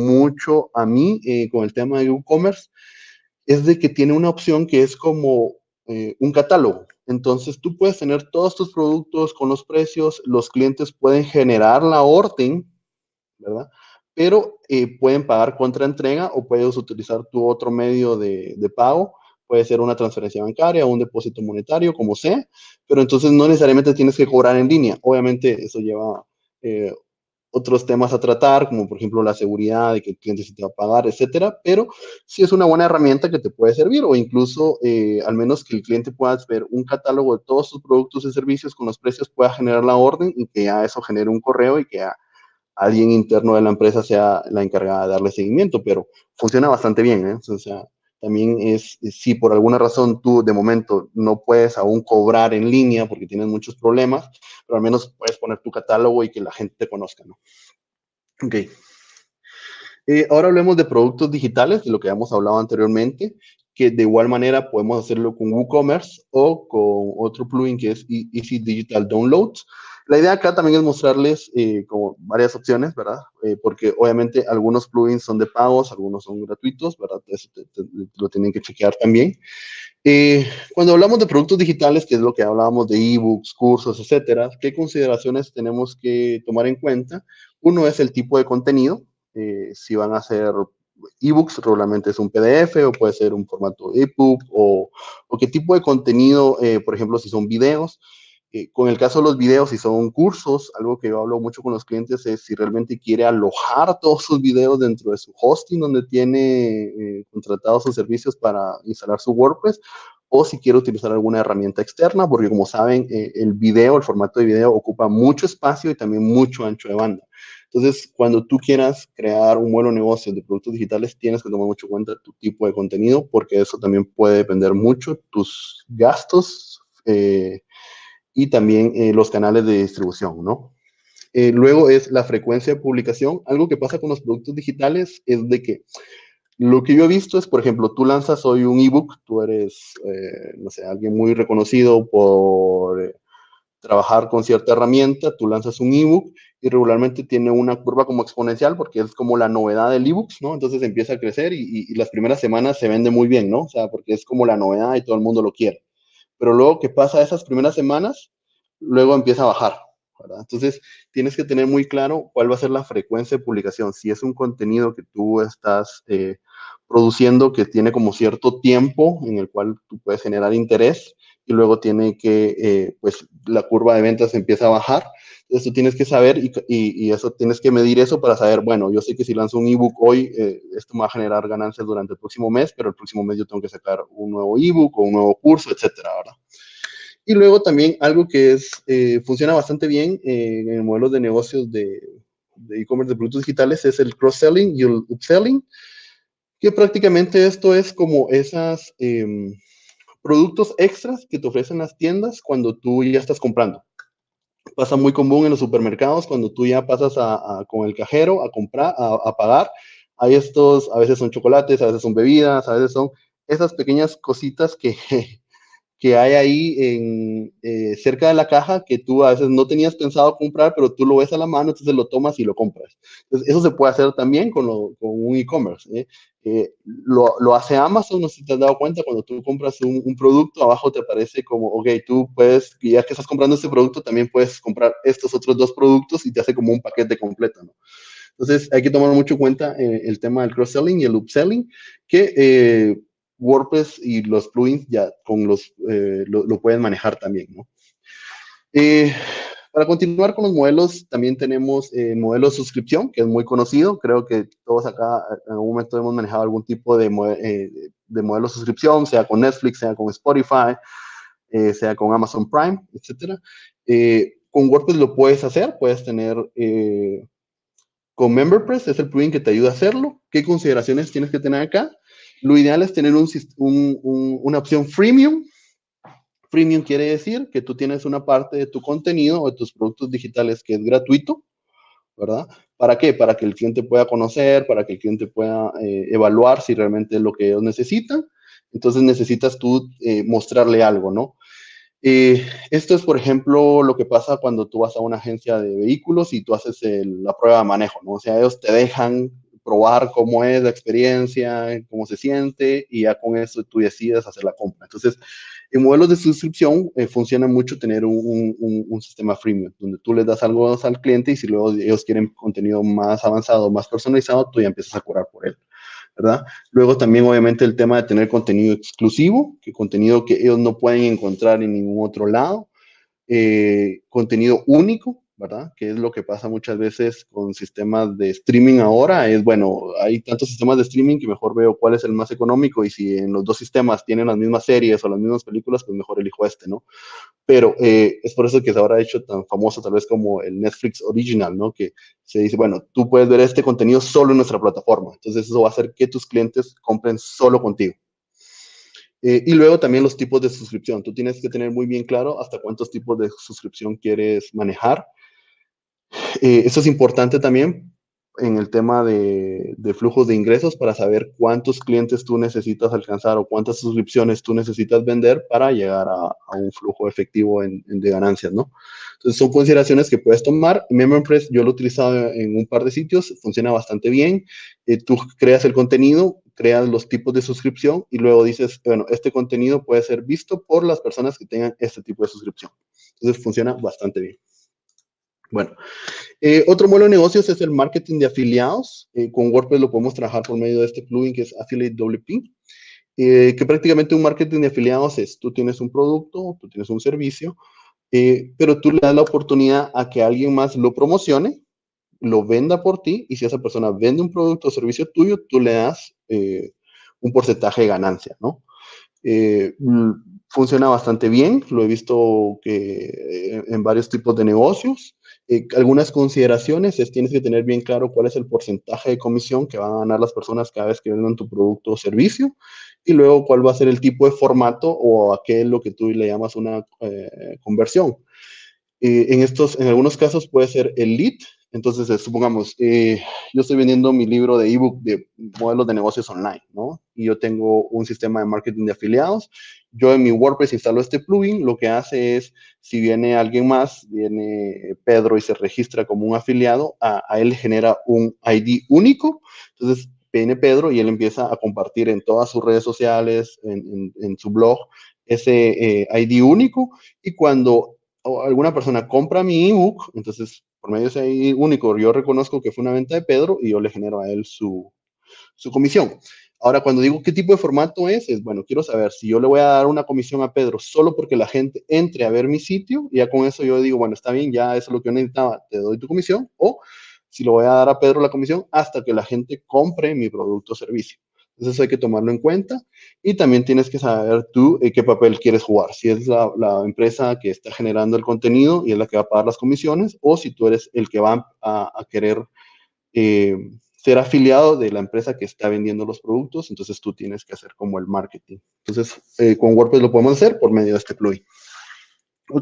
mucho a mí eh, con el tema de WooCommerce es de que tiene una opción que es como eh, un catálogo. Entonces, tú puedes tener todos tus productos con los precios, los clientes pueden generar la orden, ¿verdad? Pero eh, pueden pagar contra entrega o puedes utilizar tu otro medio de, de pago. Puede ser una transferencia bancaria o un depósito monetario, como sea, pero entonces no necesariamente tienes que cobrar en línea. Obviamente eso lleva eh, otros temas a tratar, como por ejemplo la seguridad de que el cliente se te va a pagar, etcétera, pero sí es una buena herramienta que te puede servir o incluso eh, al menos que el cliente pueda ver un catálogo de todos sus productos y servicios con los precios, pueda generar la orden y que ya eso genere un correo y que ya alguien interno de la empresa sea la encargada de darle seguimiento, pero funciona bastante bien, ¿eh? O sea, también es, si por alguna razón tú de momento no puedes aún cobrar en línea porque tienes muchos problemas, pero al menos puedes poner tu catálogo y que la gente te conozca, ¿no? Ok. Eh, ahora hablemos de productos digitales, de lo que hemos hablado anteriormente, que de igual manera podemos hacerlo con WooCommerce o con otro plugin que es Easy Digital Downloads. La idea acá también es mostrarles eh, como varias opciones, ¿verdad? Eh, porque obviamente algunos plugins son de pagos, algunos son gratuitos, ¿verdad? Eso te, te, te, lo tienen que chequear también. Eh, cuando hablamos de productos digitales, que es lo que hablábamos de ebooks, cursos, etcétera, ¿qué consideraciones tenemos que tomar en cuenta? Uno es el tipo de contenido. Eh, si van a ser ebooks, regularmente es un P D F o puede ser un formato EPUB o, o qué tipo de contenido, eh, por ejemplo, si son videos. Eh, con el caso de los videos, si son cursos, algo que yo hablo mucho con los clientes es si realmente quiere alojar todos sus videos dentro de su hosting donde tiene eh, contratados sus servicios para instalar su WordPress o si quiere utilizar alguna herramienta externa, porque como saben, eh, el video, el formato de video ocupa mucho espacio y también mucho ancho de banda. Entonces, cuando tú quieras crear un buen negocio de productos digitales, tienes que tomar mucho en cuenta tu tipo de contenido, porque eso también puede depender mucho tus gastos eh, y también eh, los canales de distribución, ¿no? Eh, luego es la frecuencia de publicación. Algo que pasa con los productos digitales es de que lo que yo he visto es, por ejemplo, tú lanzas hoy un ebook, tú eres, eh, no sé, alguien muy reconocido por eh, trabajar con cierta herramienta, tú lanzas un ebook y regularmente tiene una curva como exponencial porque es como la novedad del ebook, ¿no? Entonces empieza a crecer y, y, y las primeras semanas se vende muy bien, ¿no? O sea, porque es como la novedad y todo el mundo lo quiere. Pero luego que pasa esas primeras semanas, luego empieza a bajar, ¿verdad? Entonces, tienes que tener muy claro cuál va a ser la frecuencia de publicación. Si es un contenido que tú estás eh, produciendo que tiene como cierto tiempo en el cual tú puedes generar interés y luego tiene que, eh, pues la curva de ventas empieza a bajar. Entonces tú tienes que saber y, y, y eso tienes que medir eso para saber, bueno, yo sé que si lanzo un ebook hoy, eh, esto me va a generar ganancias durante el próximo mes, pero el próximo mes yo tengo que sacar un nuevo ebook o un nuevo curso, etcétera, ¿verdad? Y luego también algo que es, eh, funciona bastante bien eh, en el modelo de negocios de de e-commerce de productos digitales es el cross-selling y el upselling, que prácticamente esto es como esas eh, productos extras que te ofrecen las tiendas cuando tú ya estás comprando. Pasa muy común en los supermercados cuando tú ya pasas a, a, con el cajero a comprar, a, a pagar. Hay estos, a veces son chocolates, a veces son bebidas, a veces son esas pequeñas cositas que, que hay ahí en, eh, cerca de la caja que tú a veces no tenías pensado comprar, pero tú lo ves a la mano, entonces lo tomas y lo compras. Entonces, eso se puede hacer también con, lo, con un e-commerce. ¿eh? Eh, lo, lo hace Amazon, no sé si te has dado cuenta, cuando tú compras un, un producto, abajo te aparece como, ok, tú puedes, ya que estás comprando este producto, también puedes comprar estos otros dos productos y te hace como un paquete completo, ¿no? Entonces, hay que tomar mucho en cuenta eh, el tema del cross-selling y el upselling, que eh, WordPress y los plugins ya con los, eh, lo, lo, pueden manejar también, ¿no? Eh, para continuar con los modelos, también tenemos el eh, modelo de suscripción, que es muy conocido. Creo que todos acá en algún momento hemos manejado algún tipo de, eh, de modelo de suscripción, sea con Netflix, sea con Spotify, eh, sea con Amazon Prime, etcétera. Eh, con WordPress lo puedes hacer, puedes tener... Eh, con MemberPress es el plugin que te ayuda a hacerlo. ¿Qué consideraciones tienes que tener acá? Lo ideal es tener un, un, un, una opción freemium. Freemium quiere decir que tú tienes una parte de tu contenido o de tus productos digitales que es gratuito, ¿verdad? ¿Para qué? Para que el cliente pueda conocer, para que el cliente pueda eh, evaluar si realmente es lo que ellos necesitan. Entonces necesitas tú eh, mostrarle algo, ¿no? Eh, esto es, por ejemplo, lo que pasa cuando tú vas a una agencia de vehículos y tú haces el, la prueba de manejo, ¿no? O sea, ellos te dejan probar cómo es la experiencia, cómo se siente, y ya con eso tú decides hacer la compra. Entonces, en modelos de suscripción eh, funciona mucho tener un, un, un sistema freemium, donde tú les das algo al cliente y si luego ellos quieren contenido más avanzado, más personalizado, tú ya empiezas a cobrar por él, ¿verdad? Luego también, obviamente, el tema de tener contenido exclusivo, que contenido que ellos no pueden encontrar en ningún otro lado, eh, contenido único, ¿verdad? Que es lo que pasa muchas veces con sistemas de streaming ahora, es, bueno, hay tantos sistemas de streaming que mejor veo cuál es el más económico y si en los dos sistemas tienen las mismas series o las mismas películas, pues mejor elijo este, ¿no? Pero eh, es por eso que se ahora ha hecho tan famoso tal vez como el Netflix Original, ¿no? Que se dice, bueno, tú puedes ver este contenido solo en nuestra plataforma. Entonces eso va a hacer que tus clientes compren solo contigo. Eh, y luego también los tipos de suscripción. Tú tienes que tener muy bien claro hasta cuántos tipos de suscripción quieres manejar. Eh, eso es importante también en el tema de, de flujos de ingresos para saber cuántos clientes tú necesitas alcanzar o cuántas suscripciones tú necesitas vender para llegar a, a un flujo efectivo en, en de ganancias, ¿no? Entonces son consideraciones que puedes tomar. MemberPress yo lo he utilizado en un par de sitios, funciona bastante bien. Eh, tú creas el contenido, creas los tipos de suscripción y luego dices, bueno, este contenido puede ser visto por las personas que tengan este tipo de suscripción. Entonces funciona bastante bien. Bueno, eh, otro modelo de negocios es el marketing de afiliados. Eh, con WordPress lo podemos trabajar por medio de este plugin que es Affiliate W P, eh, que prácticamente un marketing de afiliados es, tú tienes un producto, tú tienes un servicio, eh, pero tú le das la oportunidad a que alguien más lo promocione, lo venda por ti, y si esa persona vende un producto o servicio tuyo, tú le das eh, un porcentaje de ganancia, ¿no? Eh, funciona bastante bien, lo he visto que eh, en varios tipos de negocios. Eh, algunas consideraciones es tienes que tener bien claro cuál es el porcentaje de comisión que van a ganar las personas cada vez que vendan tu producto o servicio y luego cuál va a ser el tipo de formato o a qué es lo que tú le llamas una eh, conversión. Eh, en, estos, en algunos casos puede ser el lead. Entonces, eh, supongamos, eh, yo estoy vendiendo mi libro de ebook de modelos de negocios online, ¿no? Y yo tengo un sistema de marketing de afiliados. Yo en mi WordPress instalo este plugin. Lo que hace es, si viene alguien más, viene Pedro y se registra como un afiliado, a, a él genera un I D único. Entonces, viene Pedro y él empieza a compartir en todas sus redes sociales, en, en, en su blog, ese eh, I D único. Y cuando o alguna persona compra mi ebook, entonces por medio de ese único yo reconozco que fue una venta de Pedro y yo le genero a él su, su comisión. Ahora, cuando digo qué tipo de formato es, es, bueno, quiero saber si yo le voy a dar una comisión a Pedro solo porque la gente entre a ver mi sitio, y ya con eso yo digo, bueno, está bien, ya eso es lo que yo necesitaba, te doy tu comisión, o si lo voy a dar a Pedro la comisión hasta que la gente compre mi producto o servicio. Entonces eso hay que tomarlo en cuenta, y también tienes que saber tú eh, qué papel quieres jugar, si es la, la empresa que está generando el contenido y es la que va a pagar las comisiones, o si tú eres el que va a, a querer eh, ser afiliado de la empresa que está vendiendo los productos, entonces tú tienes que hacer como el marketing. Entonces, eh, con WordPress lo podemos hacer por medio de este plugin. Ok.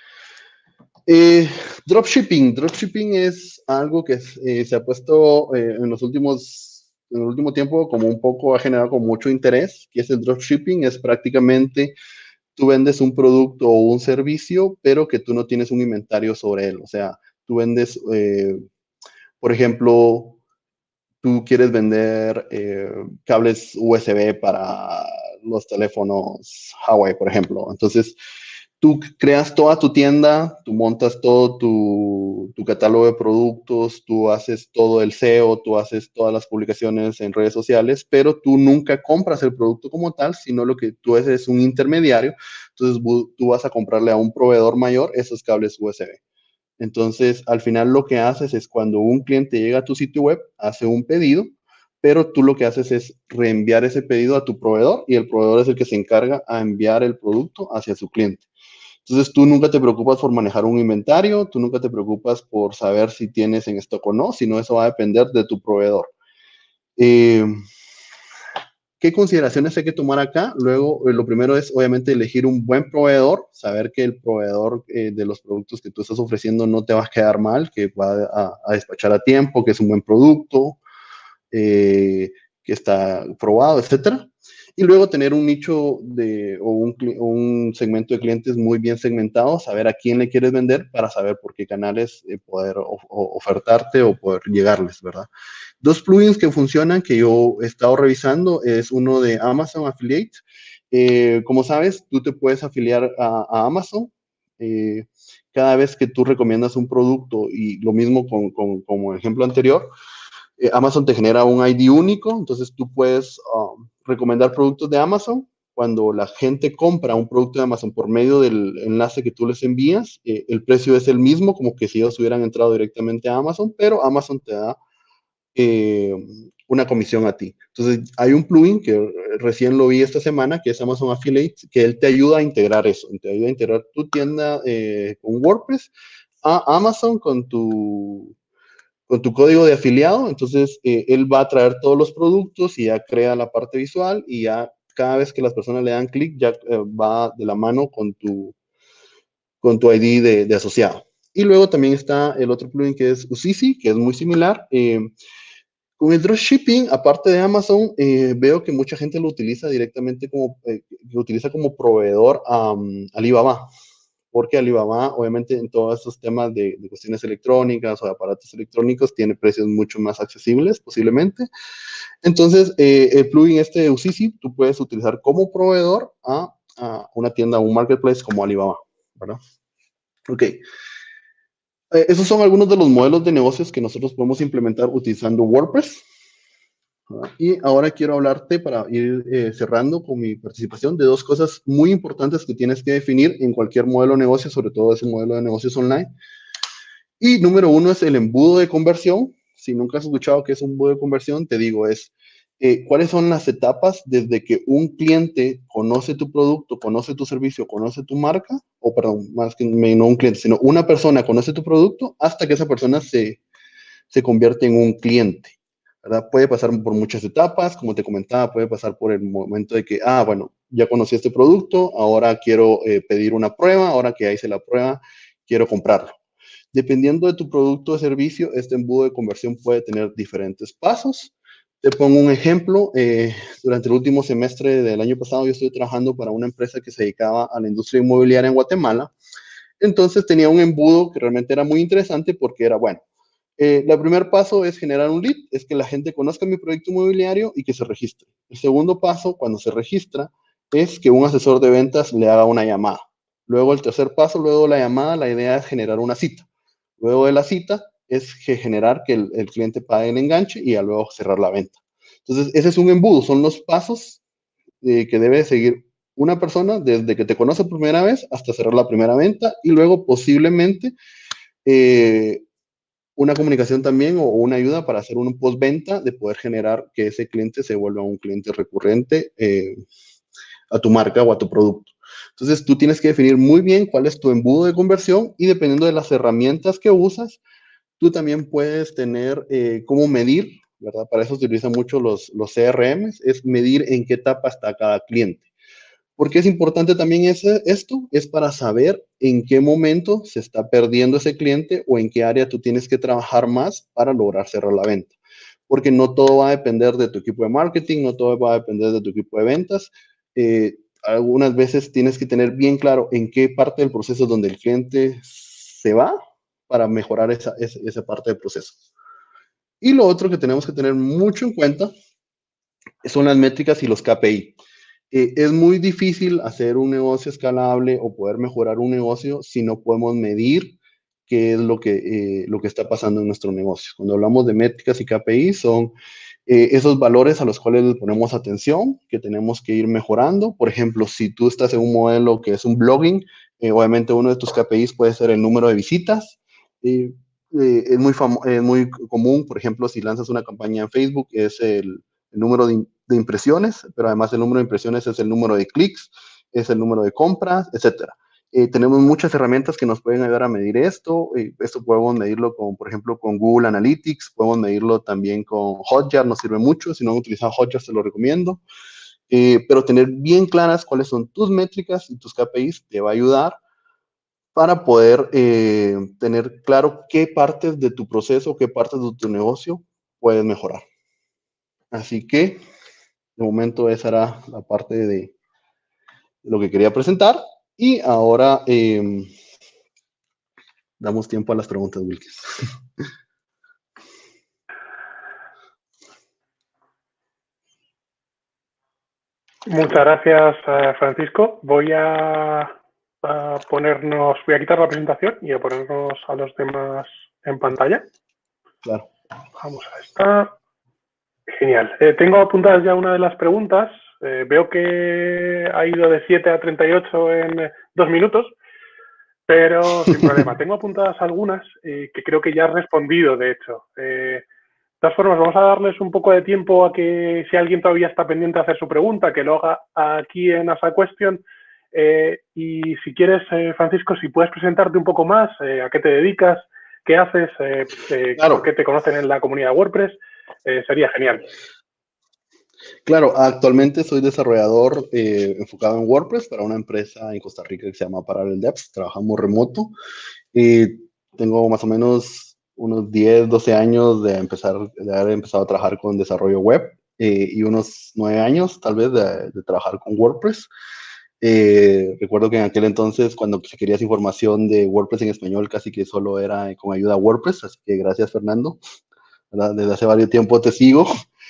Eh, dropshipping. Dropshipping es algo que eh, se ha puesto eh, en los últimos, en el último tiempo como un poco, ha generado con mucho interés, que es el dropshipping. Es prácticamente tú vendes un producto o un servicio, pero que tú no tienes un inventario sobre él. O sea, tú vendes, eh, por ejemplo, tú quieres vender eh, cables U S B para los teléfonos Huawei, por ejemplo. Entonces, tú creas toda tu tienda, tú montas todo tu, tu catálogo de productos, tú haces todo el S E O, tú haces todas las publicaciones en redes sociales, pero tú nunca compras el producto como tal, sino lo que tú eres es un intermediario. Entonces, tú vas a comprarle a un proveedor mayor esos cables U S B. Entonces, al final lo que haces es cuando un cliente llega a tu sitio web, hace un pedido, pero tú lo que haces es reenviar ese pedido a tu proveedor, y el proveedor es el que se encarga a enviar el producto hacia su cliente. Entonces, tú nunca te preocupas por manejar un inventario, tú nunca te preocupas por saber si tienes en stock o no, sino eso va a depender de tu proveedor. Eh, ¿Qué consideraciones hay que tomar acá? Luego, eh, lo primero es, obviamente, elegir un buen proveedor, saber que el proveedor eh, de los productos que tú estás ofreciendo no te va a quedar mal, que va a, a despachar a tiempo, que es un buen producto, eh, que está probado, etcétera. Y luego tener un nicho de, o, un, o un segmento de clientes muy bien segmentado, saber a quién le quieres vender para saber por qué canales eh, poder of, o ofertarte o poder llegarles, ¿verdad? Dos plugins que funcionan, que yo he estado revisando, es uno de Amazon Affiliate. Eh, como sabes, tú te puedes afiliar a, a Amazon eh, cada vez que tú recomiendas un producto, y lo mismo con, con, como ejemplo anterior, eh, Amazon te genera un I D único, entonces tú puedes um, recomendar productos de Amazon. Cuando la gente compra un producto de Amazon por medio del enlace que tú les envías, eh, el precio es el mismo, como que si ellos hubieran entrado directamente a Amazon, pero Amazon te da eh, una comisión a ti. Entonces, hay un plugin que recién lo vi esta semana, que es Amazon Affiliate, que él te ayuda a integrar eso, te ayuda a integrar tu tienda eh, con WordPress a Amazon con tu, con tu código de afiliado. Entonces, eh, él va a traer todos los productos y ya crea la parte visual, y ya cada vez que las personas le dan clic, ya eh, va de la mano con tu, con tu I D de, de asociado. Y luego también está el otro plugin que es Usisi, que es muy similar. Eh, Con el dropshipping, aparte de Amazon, eh, veo que mucha gente lo utiliza directamente como, eh, lo utiliza como proveedor a um, Alibaba, porque Alibaba, obviamente, en todos estos temas de, de cuestiones electrónicas o de aparatos electrónicos, tiene precios mucho más accesibles, posiblemente. Entonces, eh, el plugin este de Usisi, tú puedes utilizar como proveedor a, a una tienda, un marketplace como Alibaba, ¿verdad? Ok. Eh, esos son algunos de los modelos de negocios que nosotros podemos implementar utilizando WordPress. Y ahora quiero hablarte, para ir eh, cerrando con mi participación, de dos cosas muy importantes que tienes que definir en cualquier modelo de negocio, sobre todo ese modelo de negocios online. Y número uno es el embudo de conversión. Si nunca has escuchado qué es un embudo de conversión, te digo, es eh, cuáles son las etapas desde que un cliente conoce tu producto, conoce tu servicio, conoce tu marca, o perdón, más que no un cliente, sino una persona conoce tu producto hasta que esa persona se, se convierte en un cliente. ¿Verdad? Puede pasar por muchas etapas, como te comentaba, puede pasar por el momento de que, ah, bueno, ya conocí este producto, ahora quiero eh, pedir una prueba, ahora que ya hice la prueba, quiero comprarlo. Dependiendo de tu producto o servicio, este embudo de conversión puede tener diferentes pasos. Te pongo un ejemplo. Eh, durante el último semestre del año pasado, yo estoy trabajando para una empresa que se dedicaba a la industria inmobiliaria en Guatemala. Entonces tenía un embudo que realmente era muy interesante, porque era, bueno, Eh, el primer paso es generar un lead, es que la gente conozca mi proyecto inmobiliario y que se registre. El segundo paso, cuando se registra, es que un asesor de ventas le haga una llamada. Luego, el tercer paso, luego de la llamada, la idea es generar una cita. Luego de la cita, es que generar que el, el cliente pague el enganche y ya luego cerrar la venta. Entonces, ese es un embudo, son los pasos eh, que debe seguir una persona desde que te conoce por primera vez hasta cerrar la primera venta y luego posiblemente eh, una comunicación también o una ayuda para hacer un postventa de poder generar que ese cliente se vuelva un cliente recurrente eh, a tu marca o a tu producto. Entonces tú tienes que definir muy bien cuál es tu embudo de conversión y dependiendo de las herramientas que usas, tú también puedes tener eh, cómo medir, ¿verdad? Para eso se utilizan mucho los, los C R Ms, es medir en qué etapa está cada cliente. ¿Por qué es importante también ese, esto? Es para saber en qué momento se está perdiendo ese cliente o en qué área tú tienes que trabajar más para lograr cerrar la venta. Porque no todo va a depender de tu equipo de marketing, no todo va a depender de tu equipo de ventas. Eh, algunas veces tienes que tener bien claro en qué parte del proceso donde el cliente se va para mejorar esa, esa, esa parte del proceso. Y lo otro que tenemos que tener mucho en cuenta son las métricas y los K P I. Eh, es muy difícil hacer un negocio escalable o poder mejorar un negocio si no podemos medir qué es lo que, eh, lo que está pasando en nuestro negocio. Cuando hablamos de métricas y K P I son eh, esos valores a los cuales le ponemos atención, que tenemos que ir mejorando. Por ejemplo, si tú estás en un modelo que es un blogging, eh, obviamente uno de tus K P Is puede ser el número de visitas. Eh, eh, es, muy es muy común, por ejemplo, si lanzas una campaña en Facebook, es el, el número de, de, impresiones, pero además el número de impresiones es el número de clics, es el número de compras, etcétera. Eh, tenemos muchas herramientas que nos pueden ayudar a medir esto. Eh, esto podemos medirlo con, por ejemplo, con Google Analytics, podemos medirlo también con Hotjar, nos sirve mucho. Si no han utilizado Hotjar, se lo recomiendo. Eh, pero tener bien claras cuáles son tus métricas y tus K P Is te va a ayudar para poder eh, tener claro qué partes de tu proceso, qué partes de tu negocio puedes mejorar. Así que, de momento, esa era la parte de lo que quería presentar. Y ahora eh, damos tiempo a las preguntas, Wilkes. Muchas gracias, Francisco. Voy a, a ponernos, voy a quitar la presentación y a ponernos a los demás en pantalla. Claro. Vamos a esta. Genial. Eh, tengo apuntadas ya una de las preguntas. Eh, veo que ha ido de siete a treinta y ocho en eh, dos minutos, pero sin problema. Tengo apuntadas algunas eh, que creo que ya has respondido, de hecho. Eh, de todas formas, vamos a darles un poco de tiempo a que si alguien todavía está pendiente de hacer su pregunta, que lo haga aquí en Ask a Question. Eh, y si quieres, eh, Francisco, si puedes presentarte un poco más, eh, a qué te dedicas, qué haces, eh, eh, claro. por qué te conocen en la comunidad de WordPress, eh, sería genial. Claro, actualmente soy desarrollador eh, enfocado en WordPress para una empresa en Costa Rica que se llama Parallel Devs. Trabajamos remoto. Eh, tengo más o menos unos diez, doce años de, empezar, de haber empezado a trabajar con desarrollo web eh, y unos nueve años tal vez de, de trabajar con WordPress. Eh, recuerdo que en aquel entonces, cuando se querías información de WordPress en español, casi que solo era con ayuda a WordPress, así que gracias, Fernando. ¿Verdad? Desde hace varios tiempo te sigo.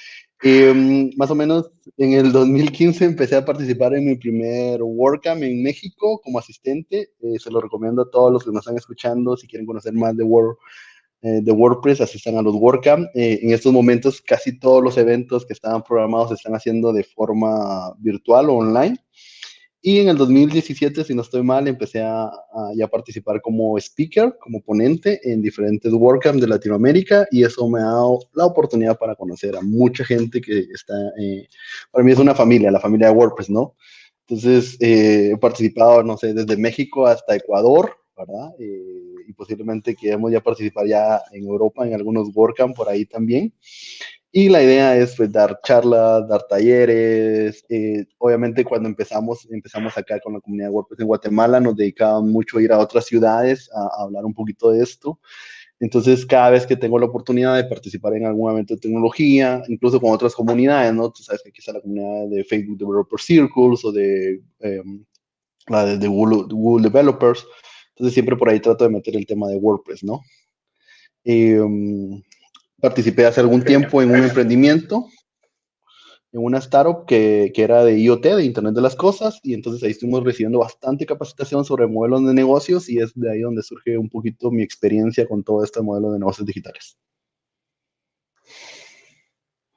Eh, más o menos en el dos mil quince empecé a participar en mi primer WordCamp en México como asistente. Eh, se lo recomiendo a todos los que nos están escuchando. Si quieren conocer más de, Word, eh, de WordPress, asistan a los WordCamp. Eh, en estos momentos casi todos los eventos que estaban programados se están haciendo de forma virtual o online. Y en el dos mil diecisiete, si no estoy mal, empecé a, a ya participar como speaker, como ponente en diferentes WordCamps de Latinoamérica y eso me ha dado la oportunidad para conocer a mucha gente que está, eh, para mí es una familia, la familia de WordPress, ¿no? Entonces, eh, he participado, no sé, desde México hasta Ecuador, ¿verdad? Eh, y posiblemente queremos ya participar ya en Europa en algunos WordCamp por ahí también. Y la idea es pues, dar charlas, dar talleres. Eh, obviamente cuando empezamos, empezamos acá con la comunidad de WordPress en Guatemala, nos dedicaban mucho a ir a otras ciudades a, a hablar un poquito de esto. Entonces, cada vez que tengo la oportunidad de participar en algún evento de tecnología, incluso con otras comunidades, ¿no? Tú sabes que aquí está la comunidad de Facebook Developer Circles o de eh, la de, de Google, Google Developers. Entonces, siempre por ahí trato de meter el tema de WordPress, ¿no? Eh, Participé hace algún tiempo en un emprendimiento, en una startup que, que era de IoT, de Internet de las Cosas, y entonces ahí estuvimos recibiendo bastante capacitación sobre modelos de negocios y es de ahí donde surge un poquito mi experiencia con todo este modelo de negocios digitales.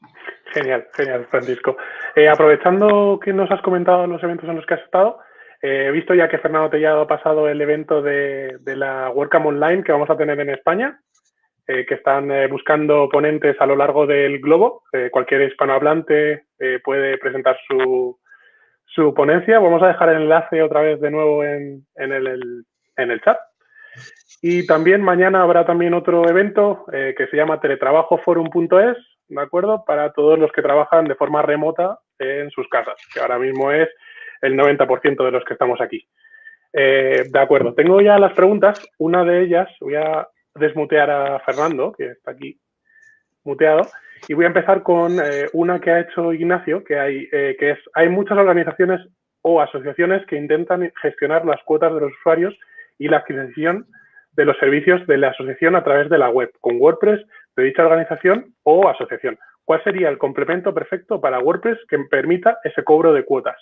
Genial, genial, Francisco. Eh, aprovechando que nos has comentado los eventos en los que has estado, eh, he visto ya que Fernando Tellado ha pasado el evento de, de la WordCamp Online que vamos a tener en España, eh, que están eh, buscando ponentes a lo largo del globo. Eh, cualquier hispanohablante eh, puede presentar su, su ponencia. Vamos a dejar el enlace otra vez de nuevo en, en, el, el, en el chat. Y también mañana habrá también otro evento eh, que se llama teletrabajoforum punto es, ¿de acuerdo? Para todos los que trabajan de forma remota en sus casas, que ahora mismo es el noventa por ciento de los que estamos aquí. Eh, de acuerdo, tengo ya las preguntas. Una de ellas, voy a desmutear a Fernando, que está aquí muteado, y voy a empezar con eh, una que ha hecho Ignacio, que, hay, eh, que es, hay muchas organizaciones o asociaciones que intentan gestionar las cuotas de los usuarios y la adquisición de los servicios de la asociación a través de la web, con WordPress de dicha organización o asociación. ¿Cuál sería el complemento perfecto para WordPress que permita ese cobro de cuotas?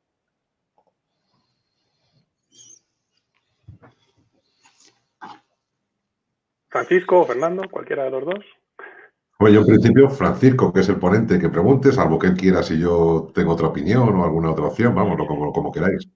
Francisco o Fernando, cualquiera de los dos. Bueno, yo en principio, Francisco, que es el ponente, que pregunte, salvo que él quiera si yo tengo otra opinión o alguna otra opción, vamos, como, como queráis.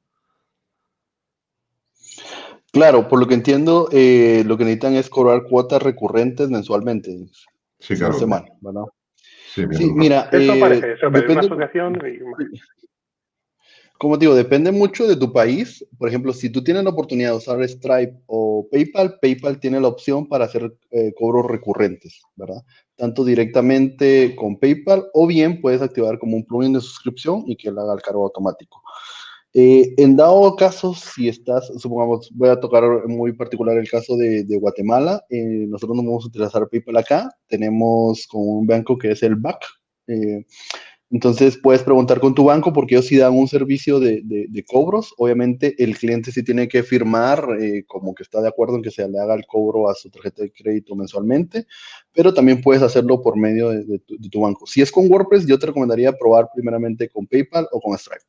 Claro, por lo que entiendo, eh, lo que necesitan es cobrar cuotas recurrentes mensualmente. Sí, Si claro. no esté mal, ¿verdad? Sí, sí mira, eso eh, parece, eso parece depende, una asociación y... Como digo, depende mucho de tu país. Por ejemplo, si tú tienes la oportunidad de usar Stripe o PayPal, PayPal tiene la opción para hacer eh, cobros recurrentes, ¿verdad? Tanto directamente con PayPal o bien puedes activar como un plugin de suscripción y que le haga el cargo automático. Eh, en dado caso, si estás, supongamos, voy a tocar muy particular el caso de, de Guatemala, eh, nosotros no vamos a utilizar PayPal acá, tenemos con un banco que es el B A C. Eh, entonces puedes preguntar con tu banco porque ellos sí dan un servicio de, de, de cobros. Obviamente el cliente sí tiene que firmar eh, como que está de acuerdo en que se le haga el cobro a su tarjeta de crédito mensualmente, pero también puedes hacerlo por medio de, de, tu, de tu banco. Si es con WordPress, yo te recomendaría probar primeramente con PayPal o con Stripe.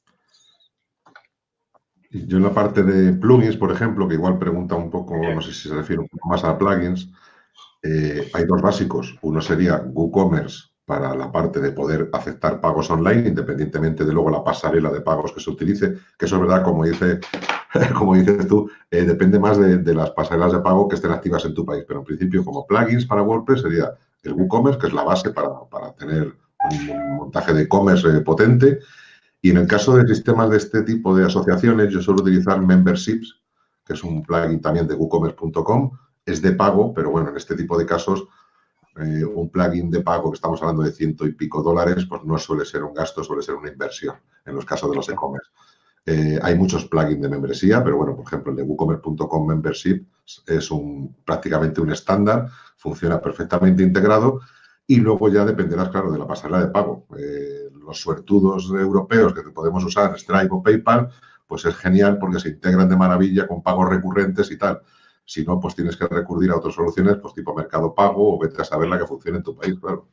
Yo en la parte de plugins, por ejemplo, que igual pregunta un poco, no sé si se refiere un poco más a plugins, eh, hay dos básicos. Uno sería WooCommerce para la parte de poder aceptar pagos online, independientemente de luego la pasarela de pagos que se utilice, que eso es verdad, como, dice, como dices tú, eh, depende más de, de las pasarelas de pago que estén activas en tu país. Pero en principio, como plugins para WordPress sería el WooCommerce, que es la base para, para tener un montaje de e-commerce eh, potente. Y en el caso de sistemas de este tipo de asociaciones, yo suelo utilizar Memberships, que es un plugin también de WooCommerce punto com. Es de pago, pero bueno, en este tipo de casos, eh, un plugin de pago que estamos hablando de ciento y pico dólares, pues no suele ser un gasto, suele ser una inversión en los casos de los e-commerce. Eh, hay muchos plugins de membresía, pero bueno, por ejemplo, el de WooCommerce punto com Membership es un, prácticamente un estándar, funciona perfectamente integrado y luego ya dependerás, claro, de la pasarela de pago. Eh, los suertudos europeos que podemos usar, Stripe o PayPal, pues es genial porque se integran de maravilla con pagos recurrentes y tal. Si no, pues tienes que recurrir a otras soluciones, pues tipo Mercado Pago o vete a saber la que funcione en tu país, claro.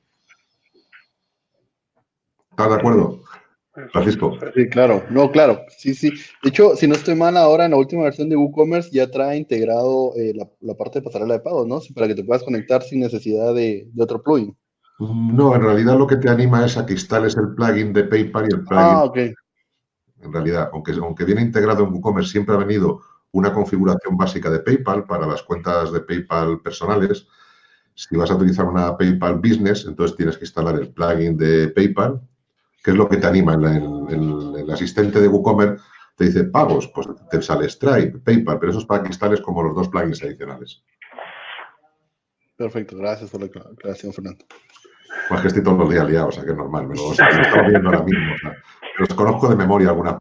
¿Estás de acuerdo, Francisco? Sí, claro. No, claro. Sí, sí. De hecho, si no estoy mal, ahora en la última versión de WooCommerce ya trae integrado eh, la, la parte de pasarela de pagos, ¿no? Para que te puedas conectar sin necesidad de, de otro plugin. No, en realidad lo que te anima es a que instales el plugin de PayPal y el plugin. Ah, ok. En realidad, aunque, aunque viene integrado en WooCommerce, siempre ha venido una configuración básica de PayPal para las cuentas de PayPal personales. Si vas a utilizar una PayPal Business, entonces tienes que instalar el plugin de PayPal, que es lo que te anima. En, la, en, en el asistente de WooCommerce te dice pagos, pues te sale Stripe, PayPal, pero eso es para que instales como los dos plugins adicionales. Perfecto, gracias por la aclaración, Fernando. Pues que estoy todos los días liado, o sea que es normal, me lo, me lo estaba viendo ahora mismo. O sea, los conozco de memoria alguna.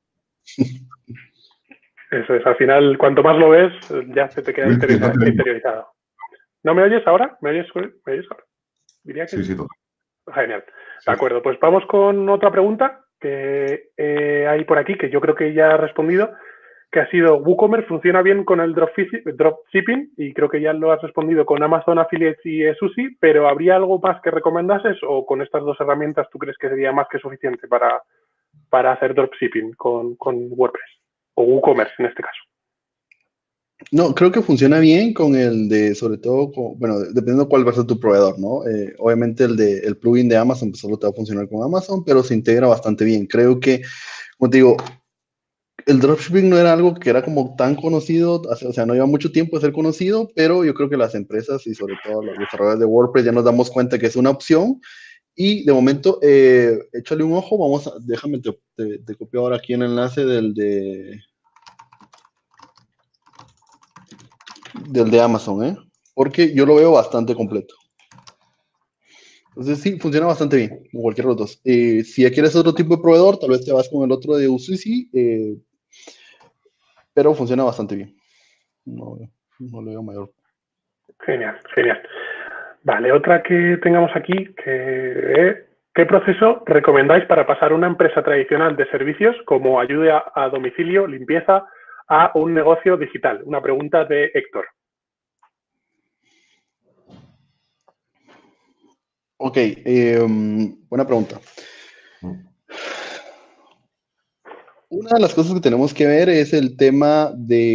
Eso es, al final, cuanto más lo ves, ya se te queda interiorizado. interiorizado. ¿No me oyes ahora? ¿Me oyes, ¿Me oyes ahora? Diría que sí, sí, total. Genial. De acuerdo, pues vamos con otra pregunta que eh, hay por aquí, que yo creo que ya ha respondido, que ha sido, WooCommerce funciona bien con el dropshipping y creo que ya lo has respondido con Amazon Affiliates y Sushi, pero ¿habría algo más que recomendases o con estas dos herramientas tú crees que sería más que suficiente para, para hacer dropshipping con, con WordPress o WooCommerce en este caso? No, creo que funciona bien con el de, sobre todo, con- bueno, dependiendo cuál va a ser tu proveedor, ¿no? Eh, obviamente el de el plugin de Amazon pues, solo te va a funcionar con Amazon, pero se integra bastante bien. Creo que, como te digo, el dropshipping no era algo que era como tan conocido, o sea, no lleva mucho tiempo de ser conocido, pero yo creo que las empresas y sobre todo los desarrolladores de WordPress ya nos damos cuenta que es una opción y de momento, eh, échale un ojo, vamos a, déjame, te, te, te copio ahora aquí el enlace del de, del de Amazon, ¿eh? Porque yo lo veo bastante completo. Entonces sí, funciona bastante bien, con cualquiera de los dos. Eh, si ya quieres otro tipo de proveedor, tal vez te vas con el otro de Usui, eh, pero funciona bastante bien. No, no le veo mayor. Genial, genial. Vale, otra que tengamos aquí, que, eh, ¿qué proceso recomendáis para pasar una empresa tradicional de servicios como ayuda a domicilio, limpieza, a un negocio digital? Una pregunta de Héctor. Ok, eh, buena pregunta. Una de las cosas que tenemos que ver es el tema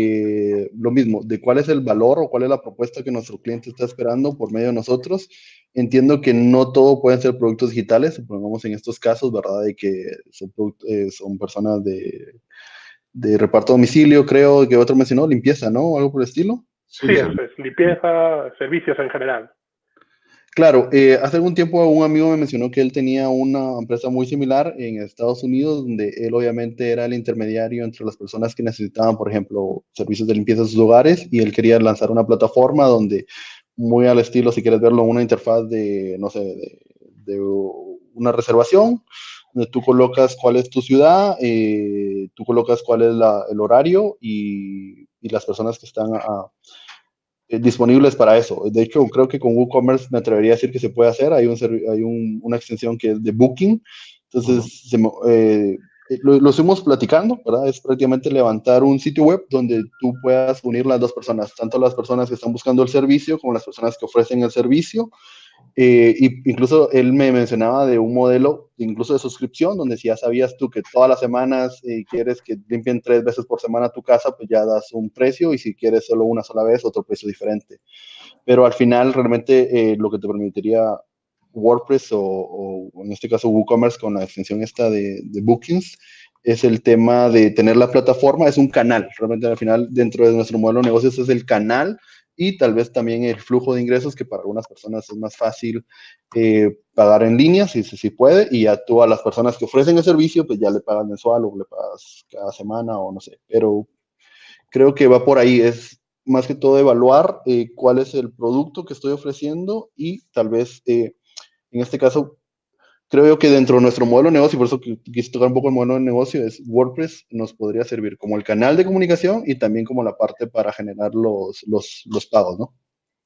de lo mismo, de cuál es el valor o cuál es la propuesta que nuestro cliente está esperando por medio de nosotros. Entiendo que no todo pueden ser productos digitales, supongamos en estos casos, ¿verdad? De que son, eh, son personas de, de reparto a domicilio, creo que otro mencionó, limpieza, ¿no? Algo por el estilo. Sí, eso es, limpieza, servicios en general. Claro, eh, hace algún tiempo un amigo me mencionó que él tenía una empresa muy similar en Estados Unidos, donde él obviamente era el intermediario entre las personas que necesitaban, por ejemplo, servicios de limpieza en sus hogares, y él quería lanzar una plataforma donde, muy al estilo, si quieres verlo, una interfaz de, no sé, de, de una reservación, donde tú colocas cuál es tu ciudad, eh, tú colocas cuál es la, el horario y, y las personas que están a, eh, disponibles para eso. De hecho, creo que con WooCommerce me atrevería a decir que se puede hacer. Hay, un, hay un, una extensión que es de Booking. Entonces, uh -huh. se, eh, lo, lo estuvimos platicando, ¿verdad? Es prácticamente levantar un sitio web donde tú puedas unir las dos personas, tanto las personas que están buscando el servicio como las personas que ofrecen el servicio. Eh, y incluso él me mencionaba de un modelo, incluso de suscripción, donde si ya sabías tú que todas las semanas eh, quieres que limpien tres veces por semana tu casa, pues ya das un precio, y si quieres solo una sola vez, otro precio diferente. Pero al final, realmente, eh, lo que te permitiría WordPress o, o en este caso WooCommerce con la extensión esta de, de Bookings, es el tema de tener la plataforma, es un canal. Realmente al final, dentro de nuestro modelo de negocios, es el canal y tal vez también el flujo de ingresos, que para algunas personas es más fácil eh, pagar en línea, si, si, si puede, y ya tú a las personas que ofrecen el servicio, pues ya le pagas mensual o le pagas cada semana o no sé, pero creo que va por ahí, es más que todo evaluar eh, cuál es el producto que estoy ofreciendo y tal vez, eh, en este caso, creo yo que dentro de nuestro modelo de negocio, por eso quise tocar un poco el modelo de negocio, es WordPress nos podría servir como el canal de comunicación y también como la parte para generar los, los, los pagos, ¿no?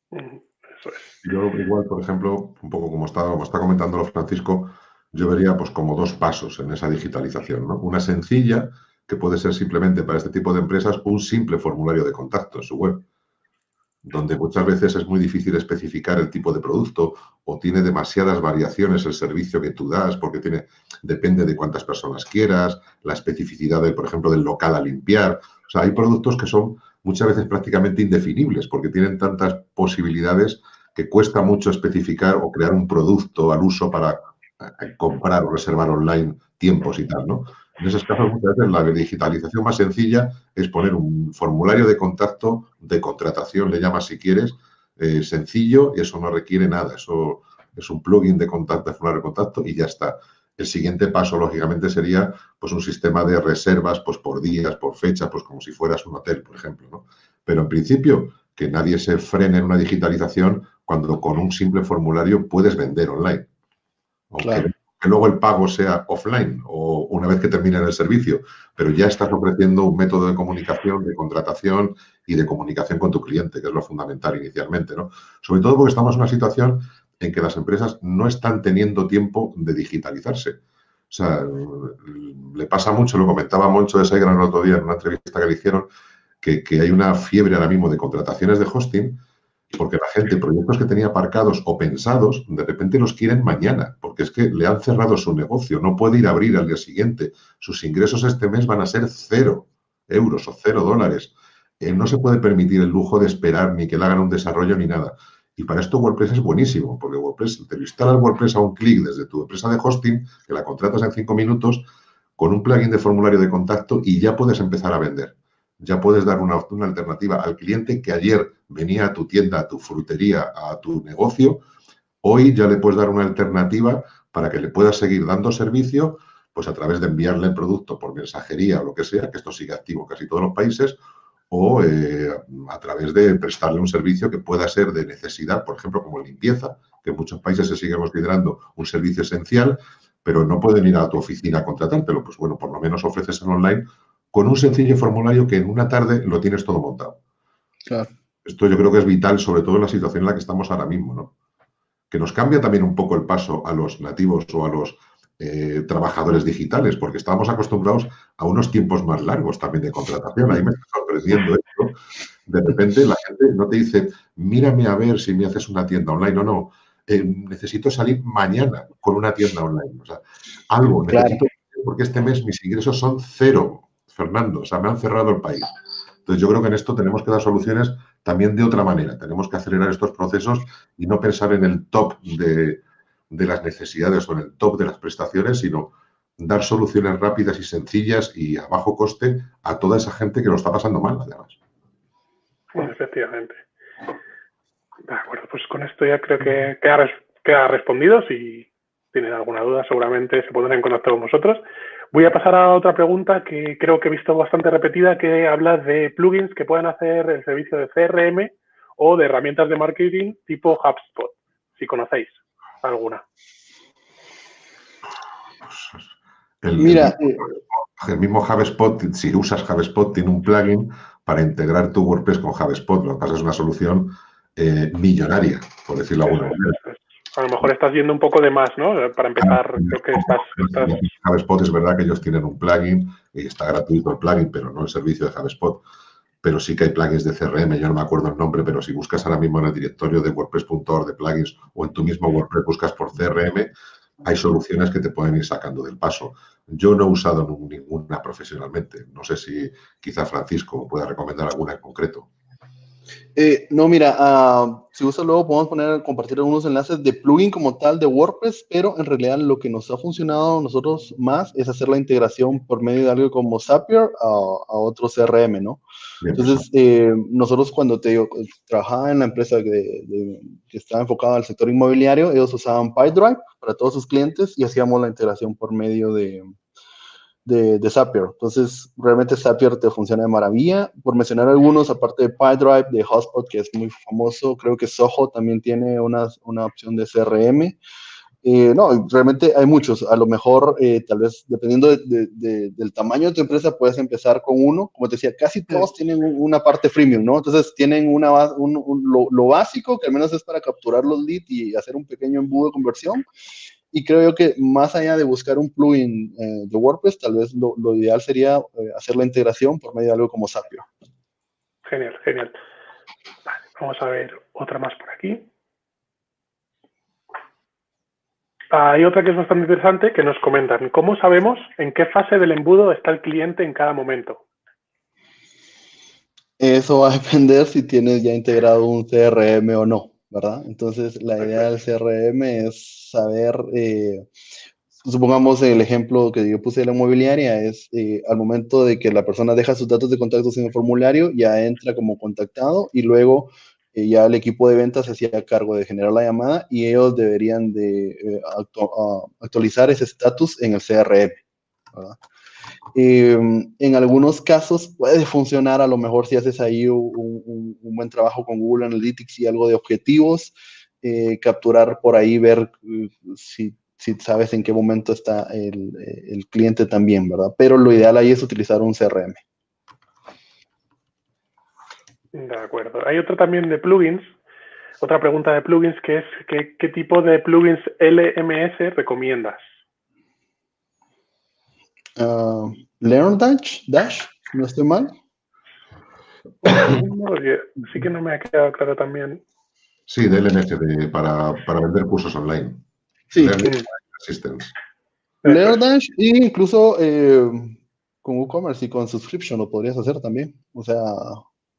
Eso es. Yo igual, por ejemplo, un poco como está, como está comentándolo Francisco, yo vería pues como dos pasos en esa digitalización, ¿no? Una sencilla, que puede ser simplemente para este tipo de empresas un simple formulario de contacto en su web, donde muchas veces es muy difícil especificar el tipo de producto o tiene demasiadas variaciones el servicio que tú das, porque tiene, depende de cuántas personas quieras, la especificidad, de, por ejemplo, del local a limpiar. O sea, hay productos que son muchas veces prácticamente indefinibles porque tienen tantas posibilidades que cuesta mucho especificar o crear un producto al uso para comprar o reservar online tiempos y tal, ¿no? En esos casos, muchas veces la digitalización más sencilla es poner un formulario de contacto, de contratación, le llamas si quieres, eh, sencillo, y eso no requiere nada. Eso es un plugin de contacto, de formulario de contacto y ya está. El siguiente paso, lógicamente, sería pues, un sistema de reservas pues, por días, por fecha, pues como si fueras un hotel, por ejemplo, ¿no? Pero en principio, que nadie se frene en una digitalización cuando con un simple formulario puedes vender online. Aunque claro. Que luego el pago sea offline o una vez que termine el servicio, pero ya estás ofreciendo un método de comunicación, de contratación y de comunicación con tu cliente, que es lo fundamental inicialmente, ¿no? Sobre todo porque estamos en una situación en que las empresas no están teniendo tiempo de digitalizarse. O sea, le pasa mucho, lo comentaba Moncho de SiteGround el otro día en una entrevista que le hicieron, que, que hay una fiebre ahora mismo de contrataciones de hosting, porque la gente, proyectos que tenía aparcados o pensados, de repente los quieren mañana, porque es que le han cerrado su negocio, no puede ir a abrir al día siguiente. Sus ingresos este mes van a ser cero euros o cero dólares. eh, no se puede permitir el lujo de esperar ni que le hagan un desarrollo ni nada. Y para esto WordPress es buenísimo, porque WordPress, te instalas WordPress a un clic desde tu empresa de hosting, que la contratas en cinco minutos, con un plugin de formulario de contacto y ya puedes empezar a vender. Ya puedes dar una, una alternativa al cliente que ayer venía a tu tienda, a tu frutería, a tu negocio. Hoy ya le puedes dar una alternativa para que le puedas seguir dando servicio, pues a través de enviarle el producto por mensajería o lo que sea, que esto sigue activo en casi todos los países, o eh, a través de prestarle un servicio que pueda ser de necesidad, por ejemplo, como limpieza, que en muchos países se sigue considerando un servicio esencial, pero no pueden ir a tu oficina a contratártelo. Pues bueno, por lo menos ofreces en online con un sencillo formulario que en una tarde lo tienes todo montado. Claro. Esto yo creo que es vital, sobre todo en la situación en la que estamos ahora mismo, ¿no? Que nos cambia también un poco el paso a los nativos o a los eh, trabajadores digitales, porque estábamos acostumbrados a unos tiempos más largos también de contratación. Ahí me está sorprendiendo esto. De repente la gente no te dice, mírame a ver si me haces una tienda online. No, no. Eh, necesito salir mañana con una tienda online. O sea, algo. Necesito, claro. Porque este mes mis ingresos son cero, Fernando. O sea, me han cerrado el país. Entonces, yo creo que en esto tenemos que dar soluciones también de otra manera. Tenemos que acelerar estos procesos y no pensar en el top de, de las necesidades o en el top de las prestaciones, sino dar soluciones rápidas y sencillas y a bajo coste a toda esa gente que lo está pasando mal, además. Bueno, efectivamente. De acuerdo, pues con esto ya creo que queda, queda respondido. Si tienen alguna duda, seguramente se pondrán en contacto con vosotros. Voy a pasar a otra pregunta que creo que he visto bastante repetida, que habla de plugins que puedan hacer el servicio de C R M o de herramientas de marketing tipo HubSpot, si conocéis alguna. El, Mira, el, el mismo HubSpot, si usas HubSpot, tiene un plugin para integrar tu WordPress con HubSpot. Lo que pasa es una solución eh, millonaria, por decirlo de alguna manera. A lo mejor estás yendo un poco de más, ¿no? Para empezar, creo que estás... estás... HubSpot es verdad que ellos tienen un plugin y está gratuito el plugin, pero no el servicio de HubSpot. Pero sí que hay plugins de C R M, yo no me acuerdo el nombre, pero si buscas ahora mismo en el directorio de WordPress punto org de plugins o en tu mismo WordPress buscas por C R M, hay soluciones que te pueden ir sacando del paso. Yo no he usado ninguna profesionalmente. No sé si quizá Francisco pueda recomendar alguna en concreto. Eh, no, mira, uh, si gusta luego podemos poner, compartir algunos enlaces de plugin como tal de WordPress, pero en realidad lo que nos ha funcionado a nosotros más es hacer la integración por medio de algo como Zapier a, a otro C R M, ¿no? Bien, entonces, eh, nosotros cuando te digo, trabajaba en la empresa de, de, que estaba enfocada al sector inmobiliario, ellos usaban PyDrive para todos sus clientes y hacíamos la integración por medio de... De, de Zapier. Entonces, realmente Zapier te funciona de maravilla. Por mencionar algunos, aparte de PyDrive, de HubSpot, que es muy famoso, creo que Zoho también tiene una, una opción de C R M. Eh, no, realmente hay muchos. A lo mejor, eh, tal vez, dependiendo de, de, de, del tamaño de tu empresa, puedes empezar con uno. Como te decía, casi todos tienen una parte freemium, ¿no? Entonces, tienen una, un, un, lo, lo básico, que al menos es para capturar los leads y hacer un pequeño embudo de conversión. Y creo yo que más allá de buscar un plugin eh, de WordPress, tal vez lo, lo ideal sería eh, hacer la integración por medio de algo como Zapier. Genial, genial. Vale, vamos a ver otra más por aquí. Hay otra que es bastante interesante que nos comentan. ¿Cómo sabemos en qué fase del embudo está el cliente en cada momento? Eso va a depender si tienes ya integrado un C R M o no, ¿verdad? Entonces, la idea del C R M es saber, eh, supongamos el ejemplo que yo puse de la inmobiliaria, es eh, al momento de que la persona deja sus datos de contactos en el formulario, ya entra como contactado y luego eh, ya el equipo de ventas se hacía cargo de generar la llamada y ellos deberían de eh, actu uh, actualizar ese estatus en el C R M, ¿verdad? Eh, en algunos casos puede funcionar, a lo mejor si haces ahí un, un, un buen trabajo con Google Analytics y algo de objetivos, eh, capturar por ahí, ver uh, si, si sabes en qué momento está el, el cliente también, ¿verdad? Pero lo ideal ahí es utilizar un C R M. De acuerdo. Hay otra también de plugins, otra pregunta de plugins que es ¿qué, qué tipo de plugins L M S recomiendas? Uh, LearnDash, Dash, ¿no estoy mal? No, sí que no me ha quedado claro también. Sí, de L M S, de, para, para vender cursos online. Sí. Learning Assistance. LearnDash e incluso eh, con WooCommerce y con Subscription lo podrías hacer también. O sea,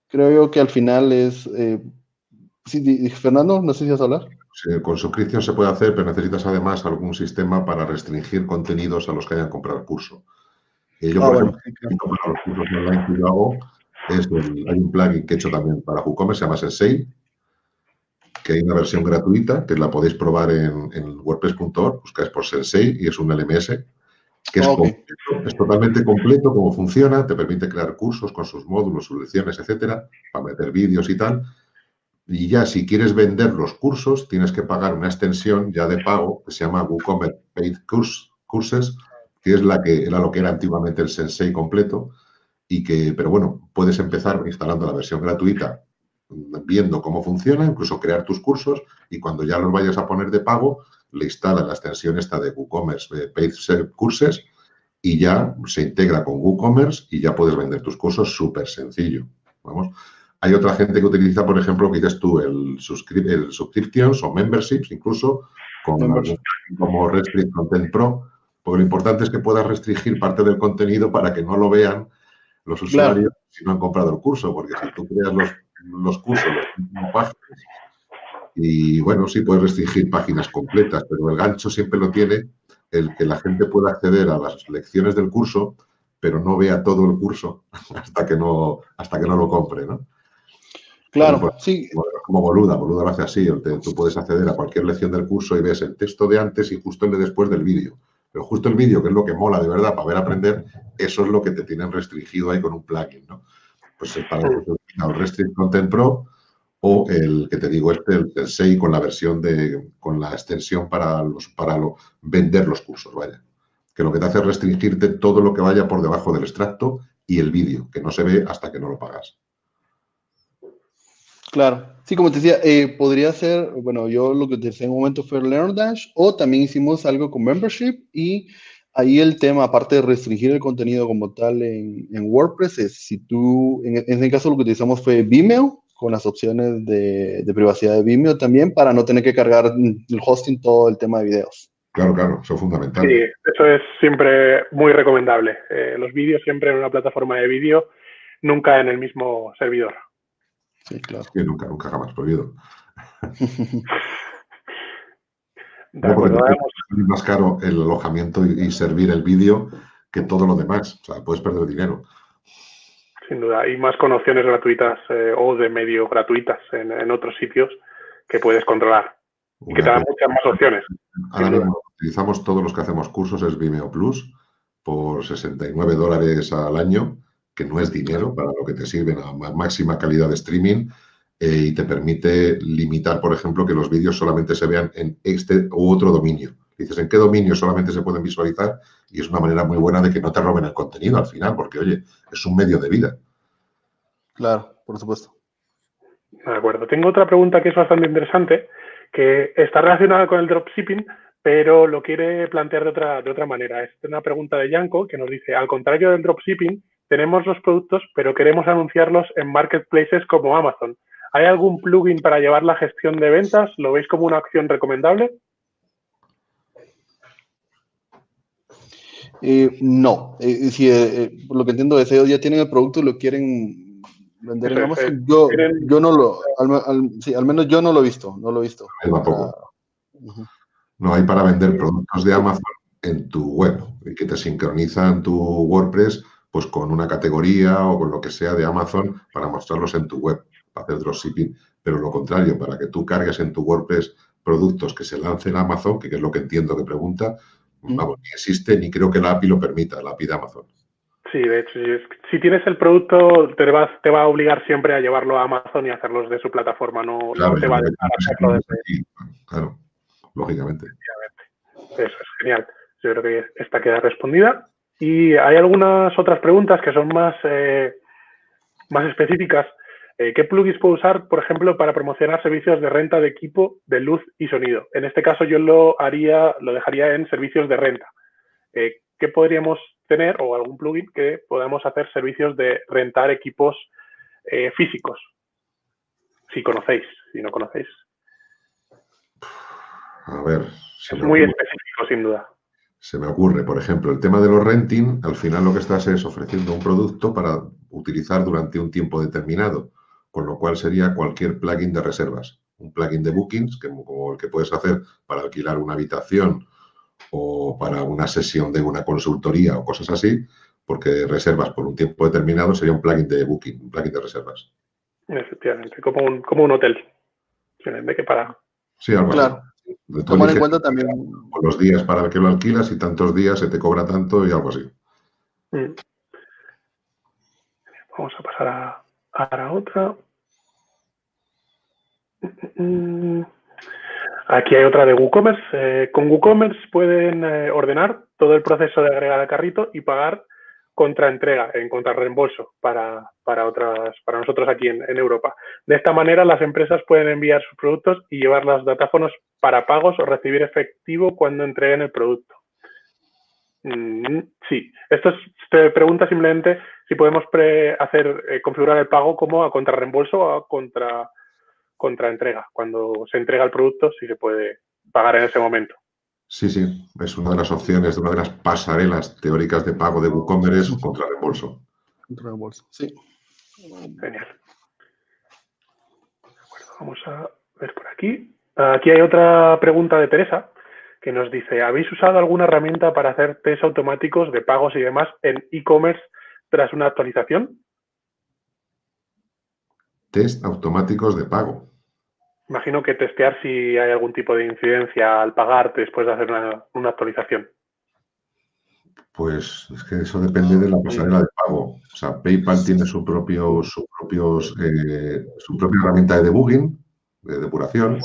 creo yo que al final es... Eh, sí, Fernando, no sé si vas a hablar. Sí, con suscripción se puede hacer, pero necesitas además algún sistema para restringir contenidos a los que hayan comprado el curso. Y yo, Ah, por bueno, ejemplo, sí, claro. para los cursos online que yo hago, es el, hay un plugin que he hecho también para WooCommerce, se llama Sensei, que hay una versión gratuita, que la podéis probar en, en wordpress punto org, buscáis por Sensei y es un L M S, que es Ah, ok. completo, es totalmente completo cómo funciona, te permite crear cursos con sus módulos, sus lecciones, etcétera, para meter vídeos y tal. Y ya si quieres vender los cursos, tienes que pagar una extensión ya de pago que se llama WooCommerce Paid Course, Courses, que es la que era lo que era antiguamente el Sensei completo. Y que, pero bueno, puedes empezar instalando la versión gratuita, viendo cómo funciona, incluso crear tus cursos y cuando ya los vayas a poner de pago, le instalas la extensión esta de WooCommerce Paid Courses y ya se integra con WooCommerce y ya puedes vender tus cursos súper sencillo. Vamos. Hay otra gente que utiliza, por ejemplo, que dices tú, el, subscri el subscriptions o memberships, incluso con algún como Restrict Content Pro, porque lo importante es que puedas restringir parte del contenido para que no lo vean los usuarios Claro. si no han comprado el curso, porque si tú creas los, los cursos, los últimos páginas, y bueno, sí puedes restringir páginas completas, pero el gancho siempre lo tiene el que la gente pueda acceder a las lecciones del curso, pero no vea todo el curso hasta que no, hasta que no lo compre, ¿no? Claro, Por, sí. como Boluda, Boluda lo hace así, te, tú puedes acceder a cualquier lección del curso y ves el texto de antes y justo el de después del vídeo. Pero justo el vídeo, que es lo que mola de verdad para ver aprender, eso es lo que te tienen restringido ahí con un plugin, ¿no? Pues para eso se utiliza el Restrict Content Pro o el que te digo este, el Sensei con la versión de, con la extensión para los, para lo, vender los cursos, vaya. Que lo que te hace es restringirte todo lo que vaya por debajo del extracto y el vídeo, que no se ve hasta que no lo pagas. Claro. Sí, como te decía, eh, podría ser, bueno, yo lo que utilicé en un momento fue LearnDash o también hicimos algo con Membership y ahí el tema, aparte de restringir el contenido como tal en, en WordPress, es si tú, en, en este caso lo que utilizamos fue Vimeo, con las opciones de, de privacidad de Vimeo también, para no tener que cargar el hosting todo el tema de videos. Claro, claro, eso es fundamental. Sí, eso es siempre muy recomendable. Eh, los vídeos siempre en una plataforma de vídeo, nunca en el mismo servidor. Sí, claro. Sí, nunca, nunca jamás prohibido. De acuerdo, porque vamos. es más caro el alojamiento y, y servir el vídeo que todo lo demás. O sea, puedes perder dinero. Sin duda, y más con opciones gratuitas eh, o de medio gratuitas en, en otros sitios que puedes controlar. Y que te dan muchas más opciones. Ahora mismo utilizamos todos los que hacemos cursos, es Vimeo Plus, por sesenta y nueve dólares al año, que no es dinero para lo que te sirve a máxima calidad de streaming eh, y te permite limitar, por ejemplo, que los vídeos solamente se vean en este u otro dominio. Dices, ¿en qué dominio solamente se pueden visualizar? Y es una manera muy buena de que no te roben el contenido al final, porque, oye, es un medio de vida. Claro, por supuesto. De acuerdo. Tengo otra pregunta que es bastante interesante, que está relacionada con el dropshipping, pero lo quiere plantear de otra, de otra manera. Es una pregunta de Yanko que nos dice, al contrario del dropshipping, tenemos los productos, pero queremos anunciarlos en marketplaces como Amazon. ¿Hay algún plugin para llevar la gestión de ventas? ¿Lo veis como una opción recomendable? Eh, no, eh, si, eh, por lo que entiendo es ellos ya tienen el producto y lo quieren vender Eso en es, Amazon. eh, Yo, tienen... yo no lo, al, al, sí, al menos yo no lo he visto, no lo he visto. Yo tampoco. Para, uh-huh. No hay para vender productos de Amazon en tu web y que te sincronizan tu WordPress pues con una categoría o con lo que sea de Amazon para mostrarlos en tu web, para hacer dropshipping. Pero lo contrario, para que tú cargues en tu WordPress productos que se lancen a Amazon, que es lo que entiendo que pregunta, vamos, ni existe ni creo que la A P I lo permita, la A P I de Amazon. Sí, de hecho, si tienes el producto, te, vas, te va a obligar siempre a llevarlo a Amazon y hacerlos de su plataforma, no, Claro, no te va a dejar hacerlo desde... aquí, claro, lógicamente. Eso es genial. Yo creo que esta queda respondida. Y hay algunas otras preguntas que son más, eh, más específicas. Eh, ¿Qué plugins puedo usar, por ejemplo, para promocionar servicios de renta de equipo de luz y sonido? En este caso yo lo haría, lo dejaría en servicios de renta. Eh, ¿Qué podríamos tener o algún plugin que podamos hacer servicios de rentar equipos eh, físicos? Si conocéis, si no conocéis. A ver. Es muy específico, sin duda. Se me ocurre, por ejemplo, el tema de los renting, al final lo que estás es ofreciendo un producto para utilizar durante un tiempo determinado. con lo cual sería cualquier plugin de reservas. Un plugin de bookings, que, como el que puedes hacer para alquilar una habitación o para una sesión de una consultoría o cosas así, porque reservas por un tiempo determinado sería un plugin de booking, un plugin de reservas. Efectivamente, como un, como un hotel. ¿De qué para? Sí, algo Claro. así. Tomar en cuenta también los días para que lo alquilas y tantos días se te cobra tanto y algo así. Mm. Vamos a pasar a, a la otra. Mm. Aquí hay otra de WooCommerce. Eh, con WooCommerce pueden eh, ordenar todo el proceso de agregar al carrito y pagar contra entrega, en contra reembolso para, para, otras, para nosotros aquí en, en Europa. De esta manera, las empresas pueden enviar sus productos y llevar los datáfonos para pagos o recibir efectivo cuando entreguen el producto. Mm, sí, esto es, te pregunta simplemente si podemos pre hacer eh, configurar el pago como a contra reembolso o a contra, contra entrega. Cuando se entrega el producto, sí se puede pagar en ese momento. Sí, sí, es una de las opciones, una de las pasarelas teóricas de pago de WooCommerce contra reembolso. Contra reembolso, sí. Genial. De acuerdo, vamos a ver por aquí. Aquí hay otra pregunta de Teresa que nos dice, ¿habéis usado alguna herramienta para hacer test automáticos de pagos y demás en e-commerce tras una actualización? Test automáticos de pago. Imagino que testear si hay algún tipo de incidencia al pagar después de hacer una, una actualización. Pues es que eso depende de la pasarela de pago. O sea, PayPal tiene su, propio, su, propios, eh, su propia herramienta de debugging, de depuración.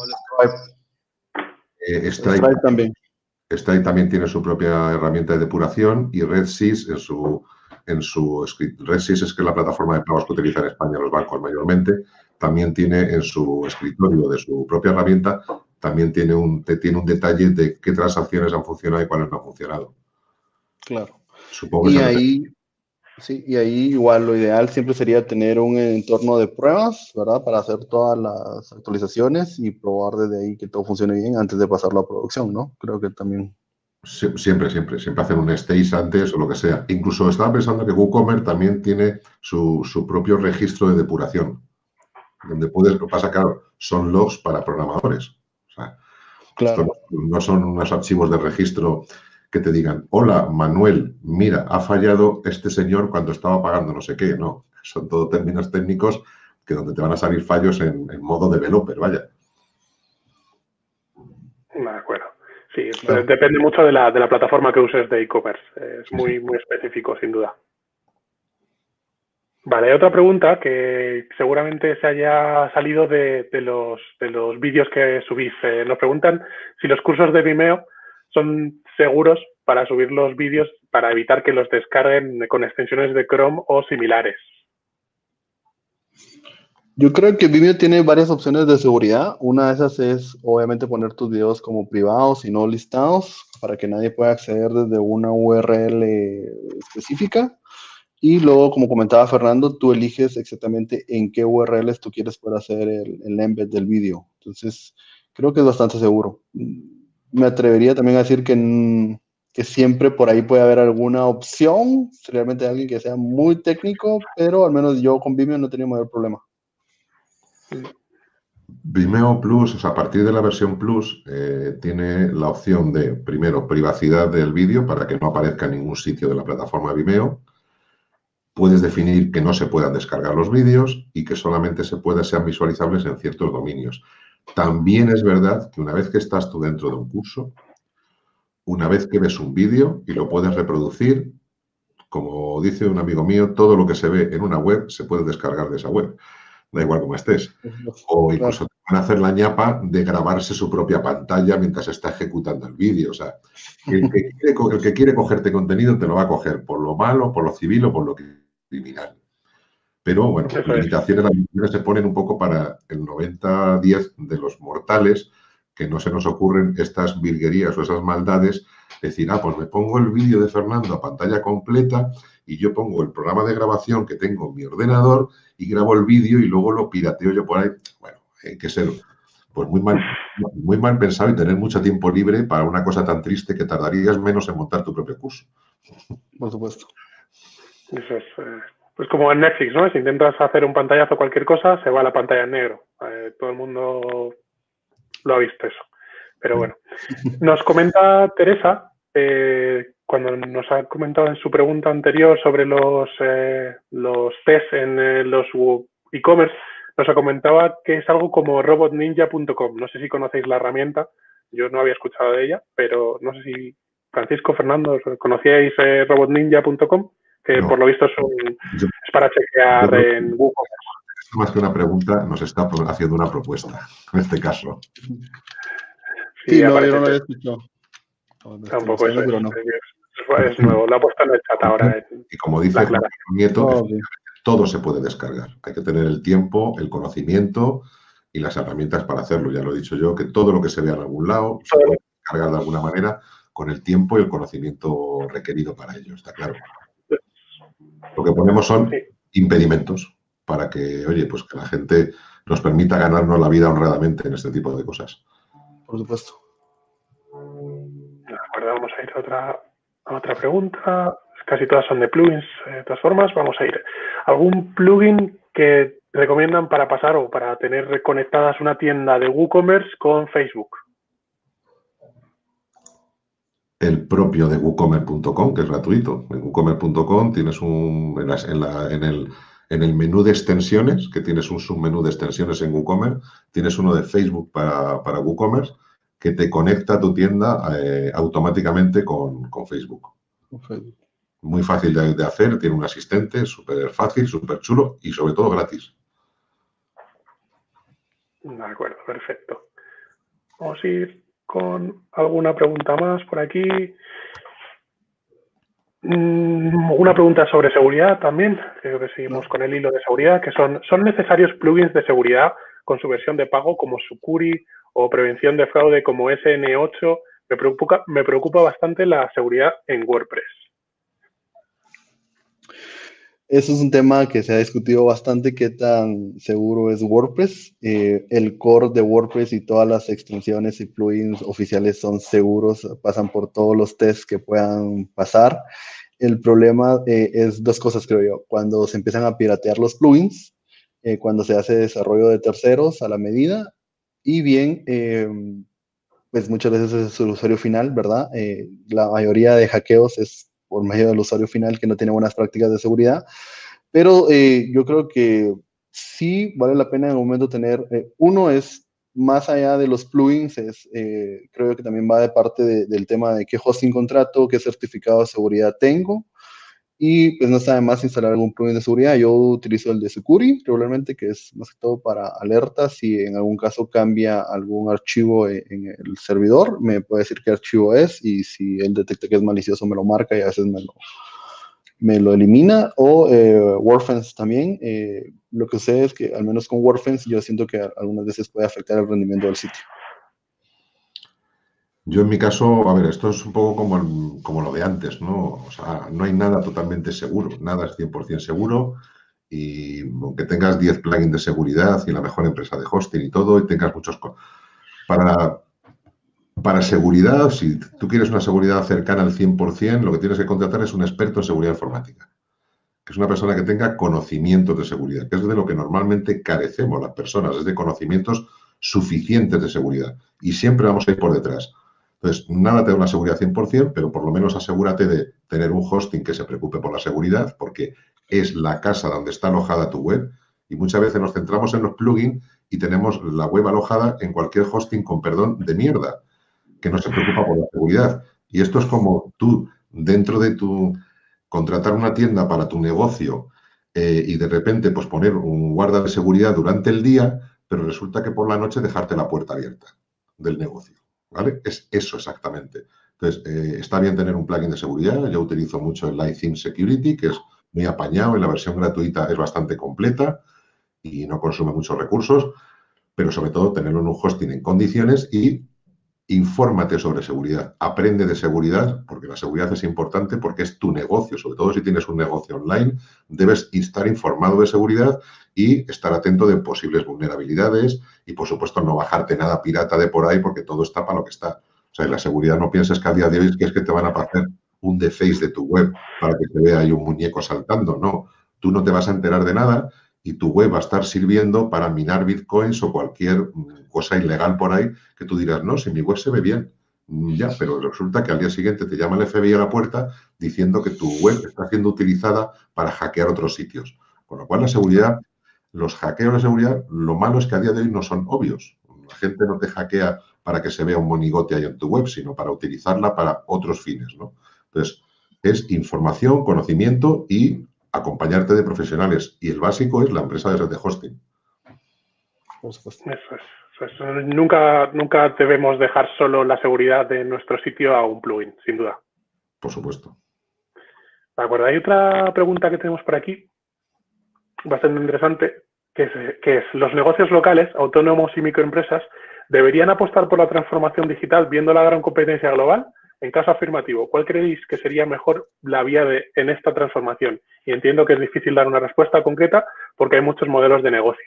Eh, Stripe, Stripe también. Stripe también tiene su propia herramienta de depuración y RedSys en su, en su RedSys es que es la plataforma de pagos que utiliza en España los bancos mayormente, también tiene en su escritorio de su propia herramienta, también tiene un, tiene un detalle de qué transacciones han funcionado y cuáles no han funcionado. Claro. Supongo y que ahí, sí, y ahí igual lo ideal siempre sería tener un entorno de pruebas, ¿verdad? Para hacer todas las actualizaciones y probar desde ahí que todo funcione bien antes de pasarlo a producción, ¿no? Creo que también. Siempre, siempre, siempre hacer un stage antes o lo que sea. Incluso estaba pensando que WooCommerce también tiene su, su propio registro de depuración, donde puedes, lo que pasa, claro, son logs para programadores. O sea, claro. Esto no son unos archivos de registro que te digan, hola, Manuel, mira, ha fallado este señor cuando estaba pagando no sé qué. No, son todo términos técnicos que donde te van a salir fallos en, en modo developer, vaya. De acuerdo. Sí, claro. Depende mucho de la, de la plataforma que uses de e-commerce. Es muy, muy específico, sin duda. Vale, otra pregunta que seguramente se haya salido de, de los, de los vídeos que subís. Eh, nos preguntan si los cursos de Vimeo son seguros para subir los vídeos para evitar que los descarguen con extensiones de Chrome o similares. Yo creo que Vimeo tiene varias opciones de seguridad. Una de esas es, obviamente, poner tus videos como privados y no listados para que nadie pueda acceder desde una U R L específica. Y luego, como comentaba Fernando, tú eliges exactamente en qué U R Ls tú quieres poder hacer el, el embed del vídeo. Entonces, creo que es bastante seguro. Me atrevería también a decir que, que siempre por ahí puede haber alguna opción, realmente alguien que sea muy técnico, pero al menos yo con Vimeo no he tenido mayor problema. Vimeo Plus, o sea, a partir de la versión Plus, eh, tiene la opción de, primero, privacidad del vídeo para que no aparezca en ningún sitio de la plataforma Vimeo. Puedes definir que no se puedan descargar los vídeos y que solamente se pueda, sean visualizables en ciertos dominios. También es verdad que una vez que estás tú dentro de un curso, una vez que ves un vídeo y lo puedes reproducir, como dice un amigo mío, todo lo que se ve en una web se puede descargar de esa web. Da igual como estés. O incluso te van a hacer la ñapa de grabarse su propia pantalla mientras está ejecutando el vídeo. O sea, el que, quiere, el que quiere cogerte contenido te lo va a coger por lo malo, por lo civil o por lo criminal. Pero bueno, las limitaciones, las limitaciones se ponen un poco para el noventa diez de los mortales, que no se nos ocurren estas virguerías o esas maldades, decir, ah, pues me pongo el vídeo de Fernando a pantalla completa y yo pongo el programa de grabación que tengo en mi ordenador y grabo el vídeo y luego lo pirateo yo por ahí. Bueno, hay que ser pues muy mal, muy mal pensado y tener mucho tiempo libre para una cosa tan triste que tardarías menos en montar tu propio curso. Por supuesto. Eso es, Pues como en Netflix, ¿no? Si intentas hacer un pantallazo o cualquier cosa, se va la pantalla en negro. Eh, todo el mundo lo ha visto eso. Pero bueno. Nos comenta Teresa, eh, cuando nos ha comentado en su pregunta anterior sobre los, eh, los test en eh, los e-commerce, nos ha comentado que es algo como robot ninja punto com. No sé si conocéis la herramienta. Yo no había escuchado de ella, pero no sé si Francisco, Fernando, ¿conocíais eh, robot ninja punto com? Que no. Por lo visto es, un, yo, es para chequear yo, en WooCommerce. Más que una pregunta, nos está haciendo una propuesta, en este caso. Sí, sí no, yo no lo había escuchado. Tampoco es, pero no. es, es nuevo, lo ha puesto en el chat ahora. Y como dice Nieto, oh, okay. todo se puede descargar. Hay que tener el tiempo, el conocimiento y las herramientas para hacerlo. Ya lo he dicho yo, que todo lo que se vea en algún lado se puede descargar de alguna manera con el tiempo y el conocimiento requerido para ello, está claro. Lo que ponemos son sí. impedimentos para que, oye, pues que la gente nos permita ganarnos la vida honradamente en este tipo de cosas. Por supuesto. De acuerdo, vamos a ir a otra, a otra pregunta. Casi todas son de plugins, eh, de todas formas. Vamos a ir. ¿Algún plugin que recomiendan para pasar o para tener conectadas una tienda de WooCommerce con Facebook? El propio de WooCommerce punto com, que es gratuito. En WooCommerce punto com tienes un... En, la, en, la, en, el, en el menú de extensiones, que tienes un submenú de extensiones en WooCommerce, tienes uno de Facebook para, para WooCommerce, que te conecta tu tienda eh, automáticamente con, con Facebook. Okay. Muy fácil de, de hacer, tiene un asistente, súper fácil, súper chulo y sobre todo gratis. De acuerdo, perfecto. Vamos a ir con alguna pregunta más por aquí. Una pregunta sobre seguridad también. Creo que seguimos con el hilo de seguridad, que son, ¿son necesarios plugins de seguridad con su versión de pago como Sucuri o prevención de fraude como S N ocho? Me preocupa, me preocupa bastante la seguridad en WordPress. Eso es un tema que se ha discutido bastante, qué tan seguro es WordPress. Eh, el core de WordPress y todas las extensiones y plugins oficiales son seguros, pasan por todos los tests que puedan pasar. El problema eh, es dos cosas, creo yo. Cuando se empiezan a piratear los plugins, eh, cuando se hace desarrollo de terceros a la medida, y bien, eh, pues muchas veces es el usuario final, ¿verdad? Eh, la mayoría de hackeos es por medio del usuario final que no tiene buenas prácticas de seguridad, pero eh, yo creo que sí vale la pena en un momento tener, eh, uno es, más allá de los plugins, es, eh, creo que también va de parte de, del tema de qué hosting contrato, qué certificado de seguridad tengo, y pues no está de más instalar algún plugin de seguridad. Yo utilizo el de Sucuri regularmente, que es más que todo para alertas. Si en algún caso cambia algún archivo en, en el servidor, me puede decir qué archivo es, y si él detecta que es malicioso me lo marca y a veces me lo, me lo elimina. O eh, WordFence también. Eh, lo que sucede es que al menos con WordFence yo siento que algunas veces puede afectar el rendimiento del sitio. Yo en mi caso, a ver, esto es un poco como, el, como lo de antes, ¿no? O sea, no hay nada totalmente seguro, nada es cien por cien seguro, y aunque tengas diez plugins de seguridad y la mejor empresa de hosting y todo, y tengas muchos... Para, para seguridad, si tú quieres una seguridad cercana al cien por cien, lo que tienes que contratar es un experto en seguridad informática, que es una persona que tenga conocimientos de seguridad, que es de lo que normalmente carecemos las personas, es de conocimientos suficientes de seguridad, y siempre vamos a ir por detrás. Entonces, nada te da una seguridad cien por cien, pero por lo menos asegúrate de tener un hosting que se preocupe por la seguridad, porque es la casa donde está alojada tu web, y muchas veces nos centramos en los plugins y tenemos la web alojada en cualquier hosting, con perdón, de mierda, que no se preocupa por la seguridad. Y esto es como tú, dentro de tu... contratar una tienda para tu negocio eh, y de repente pues poner un guarda de seguridad durante el día, pero resulta que por la noche dejarte la puerta abierta del negocio. ¿Vale? Es eso exactamente. Entonces, eh, está bien tener un plugin de seguridad. Yo utilizo mucho el Lightheme Security, que es muy apañado, y la versión gratuita es bastante completa y no consume muchos recursos, pero sobre todo tenerlo en un hosting en condiciones y infórmate sobre seguridad. Aprende de seguridad, porque la seguridad es importante, porque es tu negocio. Sobre todo si tienes un negocio online, debes estar informado de seguridad y estar atento de posibles vulnerabilidades y, por supuesto, no bajarte nada pirata de por ahí, porque todo está para lo que está. O sea, en la seguridad no pienses que a día de hoy es que, es que te van a hacer un deface de tu web para que te vea ahí un muñeco saltando. No. tú no te vas a enterar de nada y tu web va a estar sirviendo para minar bitcoins o cualquier cosa ilegal por ahí que tú dirás, no, si mi web se ve bien. Ya, pero resulta que al día siguiente te llama el F B I a la puerta diciendo que tu web está siendo utilizada para hackear otros sitios. Con lo cual la seguridad, los hackeos de seguridad, lo malo es que a día de hoy no son obvios. La gente no te hackea para que se vea un monigote ahí en tu web, sino para utilizarla para otros fines, ¿no? Entonces, es información, conocimiento y acompañarte de profesionales. Y el básico es la empresa de hosting. Eso es. Eso es. Nunca, nunca debemos dejar solo la seguridad de nuestro sitio a un plugin, sin duda. Por supuesto. De acuerdo. Hay otra pregunta que tenemos por aquí, bastante interesante, que es, que es ¿los negocios locales, autónomos y microempresas deberían apostar por la transformación digital viendo la gran competencia global? En caso afirmativo, ¿cuál creéis que sería mejor la vía de, en esta transformación? Y entiendo que es difícil dar una respuesta concreta porque hay muchos modelos de negocio.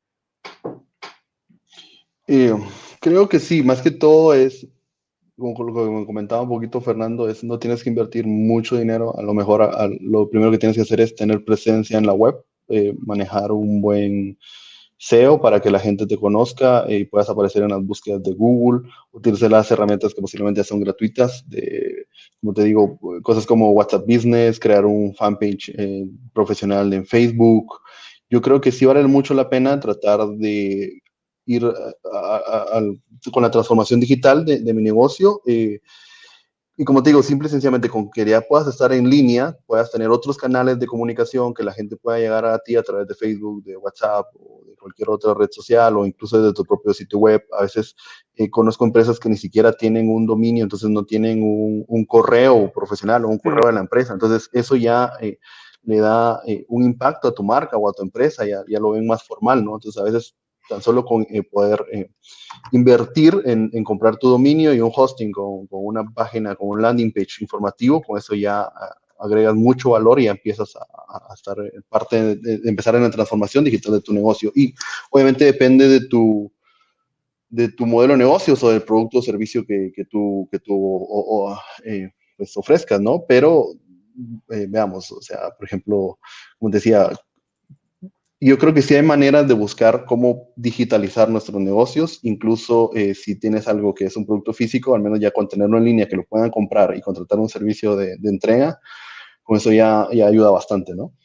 Eh, creo que sí, más que todo es, como lo que me comentaba un poquito Fernando, es no tienes que invertir mucho dinero, a lo mejor a, a, lo primero que tienes que hacer es tener presencia en la web, eh, manejar un buen S E O para que la gente te conozca y puedas aparecer en las búsquedas de Google, utilizar las herramientas que posiblemente son gratuitas, de, como te digo, cosas como WhatsApp Business, crear un fanpage eh, profesional en Facebook. Yo creo que sí vale mucho la pena tratar de ir a, a, a, a, con la transformación digital de, de mi negocio. Eh, y como te digo, simple y sencillamente con que ya puedas estar en línea, puedas tener otros canales de comunicación, que la gente pueda llegar a ti a través de Facebook, de WhatsApp o de cualquier otra red social o incluso desde tu propio sitio web. A veces eh, conozco empresas que ni siquiera tienen un dominio, entonces no tienen un, un correo profesional o un correo de la empresa. Entonces eso ya eh, le da eh, un impacto a tu marca o a tu empresa, ya, ya lo ven más formal, ¿no? Entonces a veces tan solo con eh, poder eh, invertir en, en comprar tu dominio y un hosting con, con una página, con un landing page informativo, con eso ya uh, agregas mucho valor y ya empiezas a, a estar en parte de, de empezar en la transformación digital de tu negocio. Y obviamente depende de tu, de tu modelo de negocios o del producto o servicio que, que tú, que tú o, o, eh, pues ofrezcas, ¿no? Pero eh, veamos, o sea, por ejemplo, como te decía, yo creo que sí hay maneras de buscar cómo digitalizar nuestros negocios, incluso eh, si tienes algo que es un producto físico, al menos ya con tenerlo en línea, que lo puedan comprar y contratar un servicio de, de entrega, con eso ya, ya ayuda bastante, ¿no?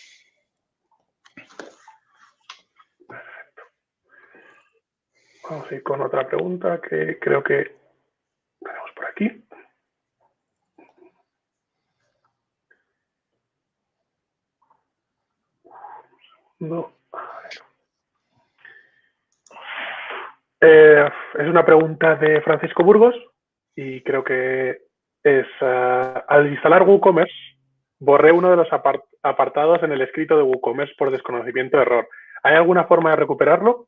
Perfecto. Vamos a ir con otra pregunta que creo que tenemos por aquí. No. Eh, es una pregunta de Francisco Burgos y creo que es, uh, al instalar WooCommerce, borré uno de los apart apartados en el escrito de WooCommerce por desconocimiento de error. ¿Hay alguna forma de recuperarlo?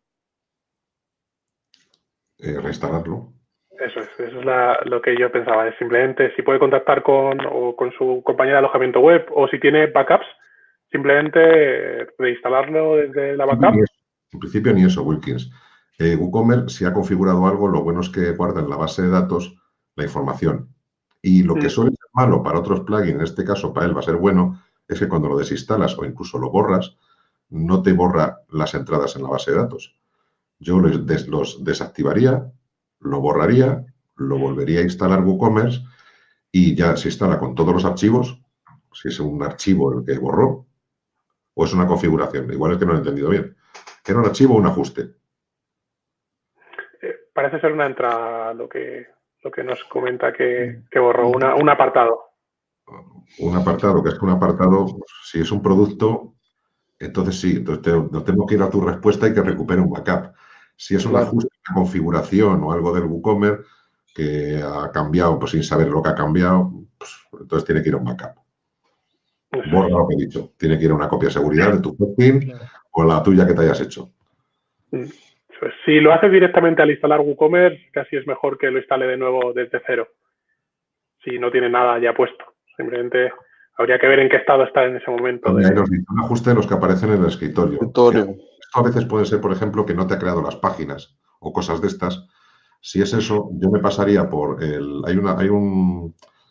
Eh, reinstalarlo. Eso es, eso es la, lo que yo pensaba. Es simplemente si puede contactar con, o con su compañía de alojamiento web o si tiene backups, simplemente reinstalarlo desde la backup. En principio ni eso, Wilkins. Eh, WooCommerce, si ha configurado algo, lo bueno es que guarda en la base de datos la información. Y lo que suele ser malo para otros plugins, en este caso para él va a ser bueno, es que cuando lo desinstalas o incluso lo borras, no te borra las entradas en la base de datos. Yo los, des, los desactivaría, lo borraría, lo volvería a instalar WooCommerce y ya se instala con todos los archivos, si es un archivo el que borró, o es una configuración. Igual es que no lo he entendido bien. ¿Era un archivo o un ajuste? Eh, parece ser una entrada lo que, lo que nos comenta que, que borró, una, un apartado. Un apartado, que es que un apartado, si es un producto, entonces sí, entonces te, no tengo que ir a tu respuesta y que recupere un backup. Si es un claro. ajuste, una configuración o algo del WooCommerce que ha cambiado pues sin saber lo que ha cambiado, pues, entonces tiene que ir a un backup. Borra lo que he dicho. Tiene que ir a una copia de seguridad de tu hosting claro. o la tuya que te hayas hecho. Pues si lo haces directamente al instalar WooCommerce, casi es mejor que lo instale de nuevo desde cero. Si no tiene nada ya puesto. Simplemente habría que ver en qué estado está en ese momento. De... Hay los, un ajuste de los que aparecen en el escritorio. escritorio. Esto a veces puede ser, por ejemplo, que no te ha creado las páginas o cosas de estas. Si es eso, yo me pasaría por el... Hay, una, hay un,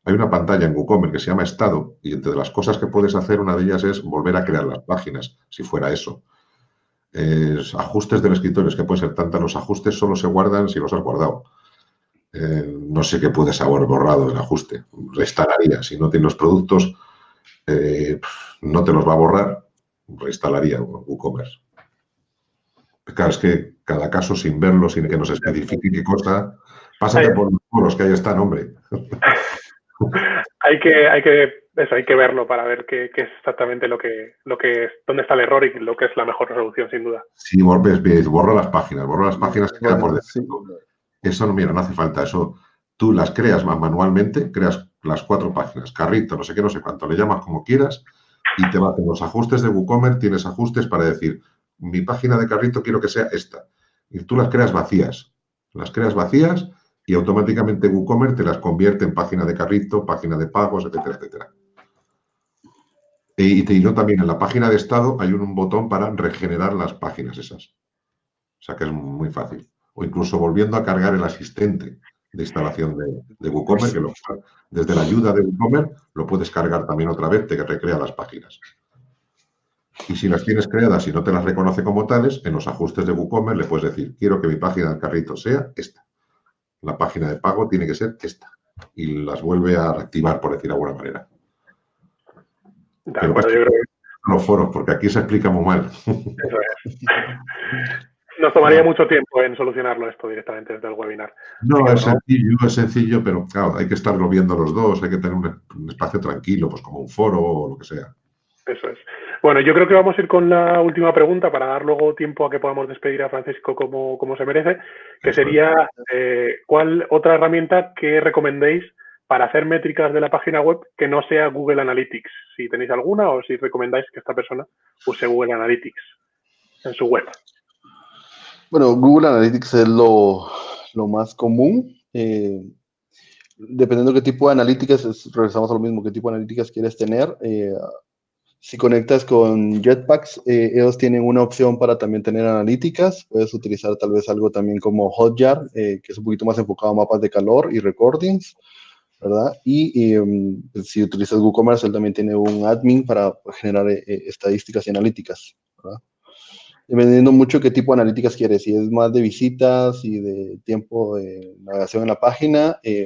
hay una pantalla en WooCommerce que se llama Estado y entre las cosas que puedes hacer, una de ellas es volver a crear las páginas, si fuera eso. Es ajustes del escritorio, es que puede ser tanta, los ajustes solo se guardan si los has guardado. Eh, no sé qué puedes haber borrado el ajuste. Reinstalaría. Si no tienes los productos, eh, no te los va a borrar. Reinstalaría WooCommerce. Claro, es que cada caso sin verlo, sin que nos especifique qué cosa, pásate Hay, por los foros, que ahí están, hombre. hay que, hay que, eso, hay que verlo para ver qué, qué es exactamente lo que, lo que es, dónde está el error y lo que es la mejor resolución, sin duda. Sí, borra, borra las páginas, borra las páginas que quedan por Sí. defecto. Eso no, mira, no hace falta. Eso tú las creas manualmente, creas las cuatro páginas, carrito, no sé qué, no sé cuánto, le llamas como quieras y te va en los ajustes de WooCommerce, tienes ajustes para decir, mi página de carrito quiero que sea esta. Y tú las creas vacías. Las creas vacías y automáticamente WooCommerce te las convierte en página de carrito, página de pagos, etcétera, etcétera. Y te digo también, en la página de estado hay un botón para regenerar las páginas esas. O sea que es muy fácil. O incluso volviendo a cargar el asistente de instalación de, de WooCommerce, que lo, desde la ayuda de WooCommerce lo puedes cargar también otra vez, te recrea las páginas. Y si las tienes creadas y no te las reconoce como tales, en los ajustes de WooCommerce le puedes decir, quiero que mi página del carrito sea esta. La página de pago tiene que ser esta. Y las vuelve a reactivar, por decir de alguna manera. De Pero acuerdo, esto, yo creo que los foros, porque aquí se explica muy mal. eso es. Nos tomaría mucho tiempo en solucionarlo esto directamente desde el webinar. No, que, es bueno, sencillo, es sencillo, pero claro, hay que estarlo viendo los dos, hay que tener un, un espacio tranquilo, pues como un foro o lo que sea. Eso es. Bueno, yo creo que vamos a ir con la última pregunta para dar luego tiempo a que podamos despedir a Francisco como, como se merece, que Eso sería, eh, ¿cuál otra herramienta que recomendéis para hacer métricas de la página web que no sea Google Analytics? Si tenéis alguna o si recomendáis que esta persona use Google Analytics en su web. Bueno, Google Analytics es lo, lo más común. Eh, dependiendo de qué tipo de analíticas, es, regresamos a lo mismo, qué tipo de analíticas quieres tener. Eh, si conectas con Jetpacks, eh, ellos tienen una opción para también tener analíticas. Puedes utilizar tal vez algo también como Hotjar, eh, que es un poquito más enfocado a mapas de calor y recordings, ¿verdad? Y, y um, si utilizas WooCommerce, él también tiene un admin para generar eh, estadísticas y analíticas, ¿verdad? Dependiendo mucho qué tipo de analíticas quieres, si es más de visitas y de tiempo de navegación en la página, eh,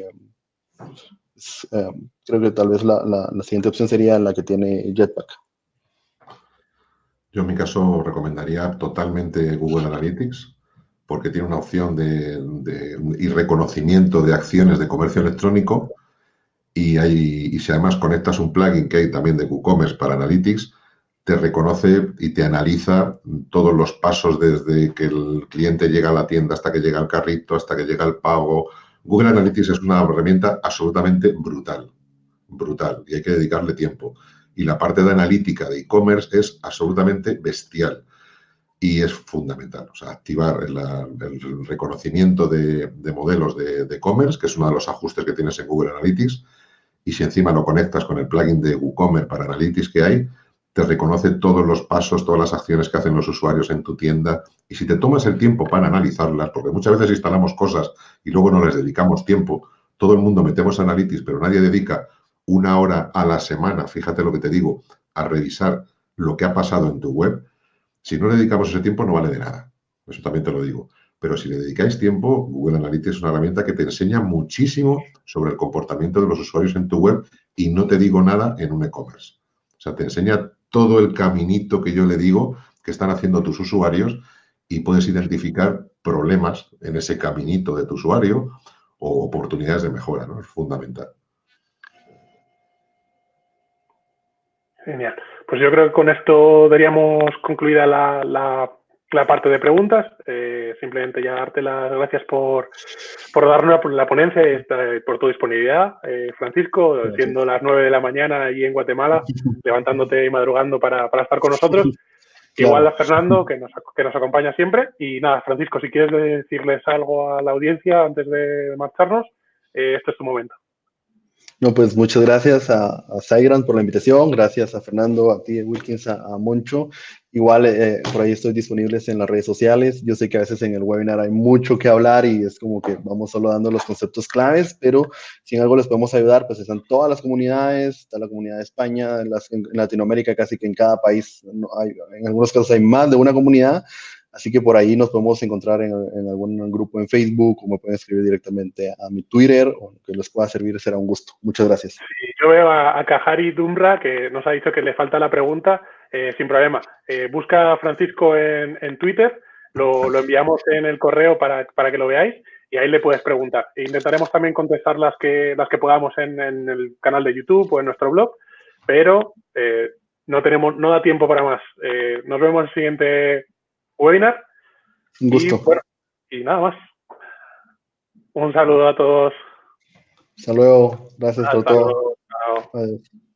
es, eh, creo que tal vez la, la, la siguiente opción sería la que tiene Jetpack. Yo en mi caso recomendaría totalmente Google Analytics porque tiene una opción de, de y reconocimiento de acciones de comercio electrónico y, hay, y si además conectas un plugin que hay también de WooCommerce para Analytics, te reconoce y te analiza todos los pasos desde que el cliente llega a la tienda hasta que llega al carrito, hasta que llega el pago. Google Analytics es una herramienta absolutamente brutal, brutal, y hay que dedicarle tiempo. Y la parte de analítica de e-commerce es absolutamente bestial y es fundamental. O sea, activar la, el reconocimiento de, de modelos de e-commerce, que es uno de los ajustes que tienes en Google Analytics, y si encima lo conectas con el plugin de WooCommerce para Analytics que hay, te reconoce todos los pasos, todas las acciones que hacen los usuarios en tu tienda. Y si te tomas el tiempo para analizarlas, porque muchas veces instalamos cosas y luego no les dedicamos tiempo, todo el mundo metemos Analytics, pero nadie dedica una hora a la semana, fíjate lo que te digo, a revisar lo que ha pasado en tu web. Si no le dedicamos ese tiempo, no vale de nada. Eso también te lo digo. Pero si le dedicáis tiempo, Google Analytics es una herramienta que te enseña muchísimo sobre el comportamiento de los usuarios en tu web y no te digo nada en un e-commerce. O sea, te enseña todo el caminito que yo le digo que están haciendo tus usuarios y puedes identificar problemas en ese caminito de tu usuario o oportunidades de mejora, ¿no? Es fundamental. Genial. Pues yo creo que con esto daríamos concluida la, la, la parte de preguntas. Eh, simplemente ya darte las gracias por, por darnos la, la ponencia y por tu disponibilidad, eh, Francisco, Gracias. siendo las nueve de la mañana allí en Guatemala, levantándote y madrugando para, para estar con nosotros. Claro. Igual a Fernando, que nos, que nos acompaña siempre. Y nada, Francisco, si quieres decirles algo a la audiencia antes de marcharnos, eh, este es tu momento. No, pues muchas gracias a, a SiteGround por la invitación, gracias a Fernando, a ti, Wilkins, a, a Moncho. Igual eh, por ahí estoy disponibles en las redes sociales. Yo sé que a veces en el webinar hay mucho que hablar y es como que vamos solo dando los conceptos claves, pero si en algo les podemos ayudar, pues están todas las comunidades, está la comunidad de España, en, las, en Latinoamérica casi que en cada país, no hay, en algunos casos hay más de una comunidad. Así que por ahí nos podemos encontrar en, en, algún grupo en Facebook o me pueden escribir directamente a mi Twitter o lo que les pueda servir será un gusto. Muchas gracias. Sí, yo veo a, a Kajari Dumra que nos ha dicho que le falta la pregunta, eh, sin problema. Eh, busca a Francisco en, en Twitter, lo, lo, enviamos en el correo para, para que lo veáis y ahí le puedes preguntar. E intentaremos también contestar las que, las que podamos en, en el canal de YouTube o en nuestro blog, pero eh, no, tenemos, no da tiempo para más. Eh, nos vemos en el siguiente webinar. Un gusto. Y, bueno, y nada más. Un saludo a todos. Hasta luego. Gracias Hasta por todo. luego. Chao. Adiós.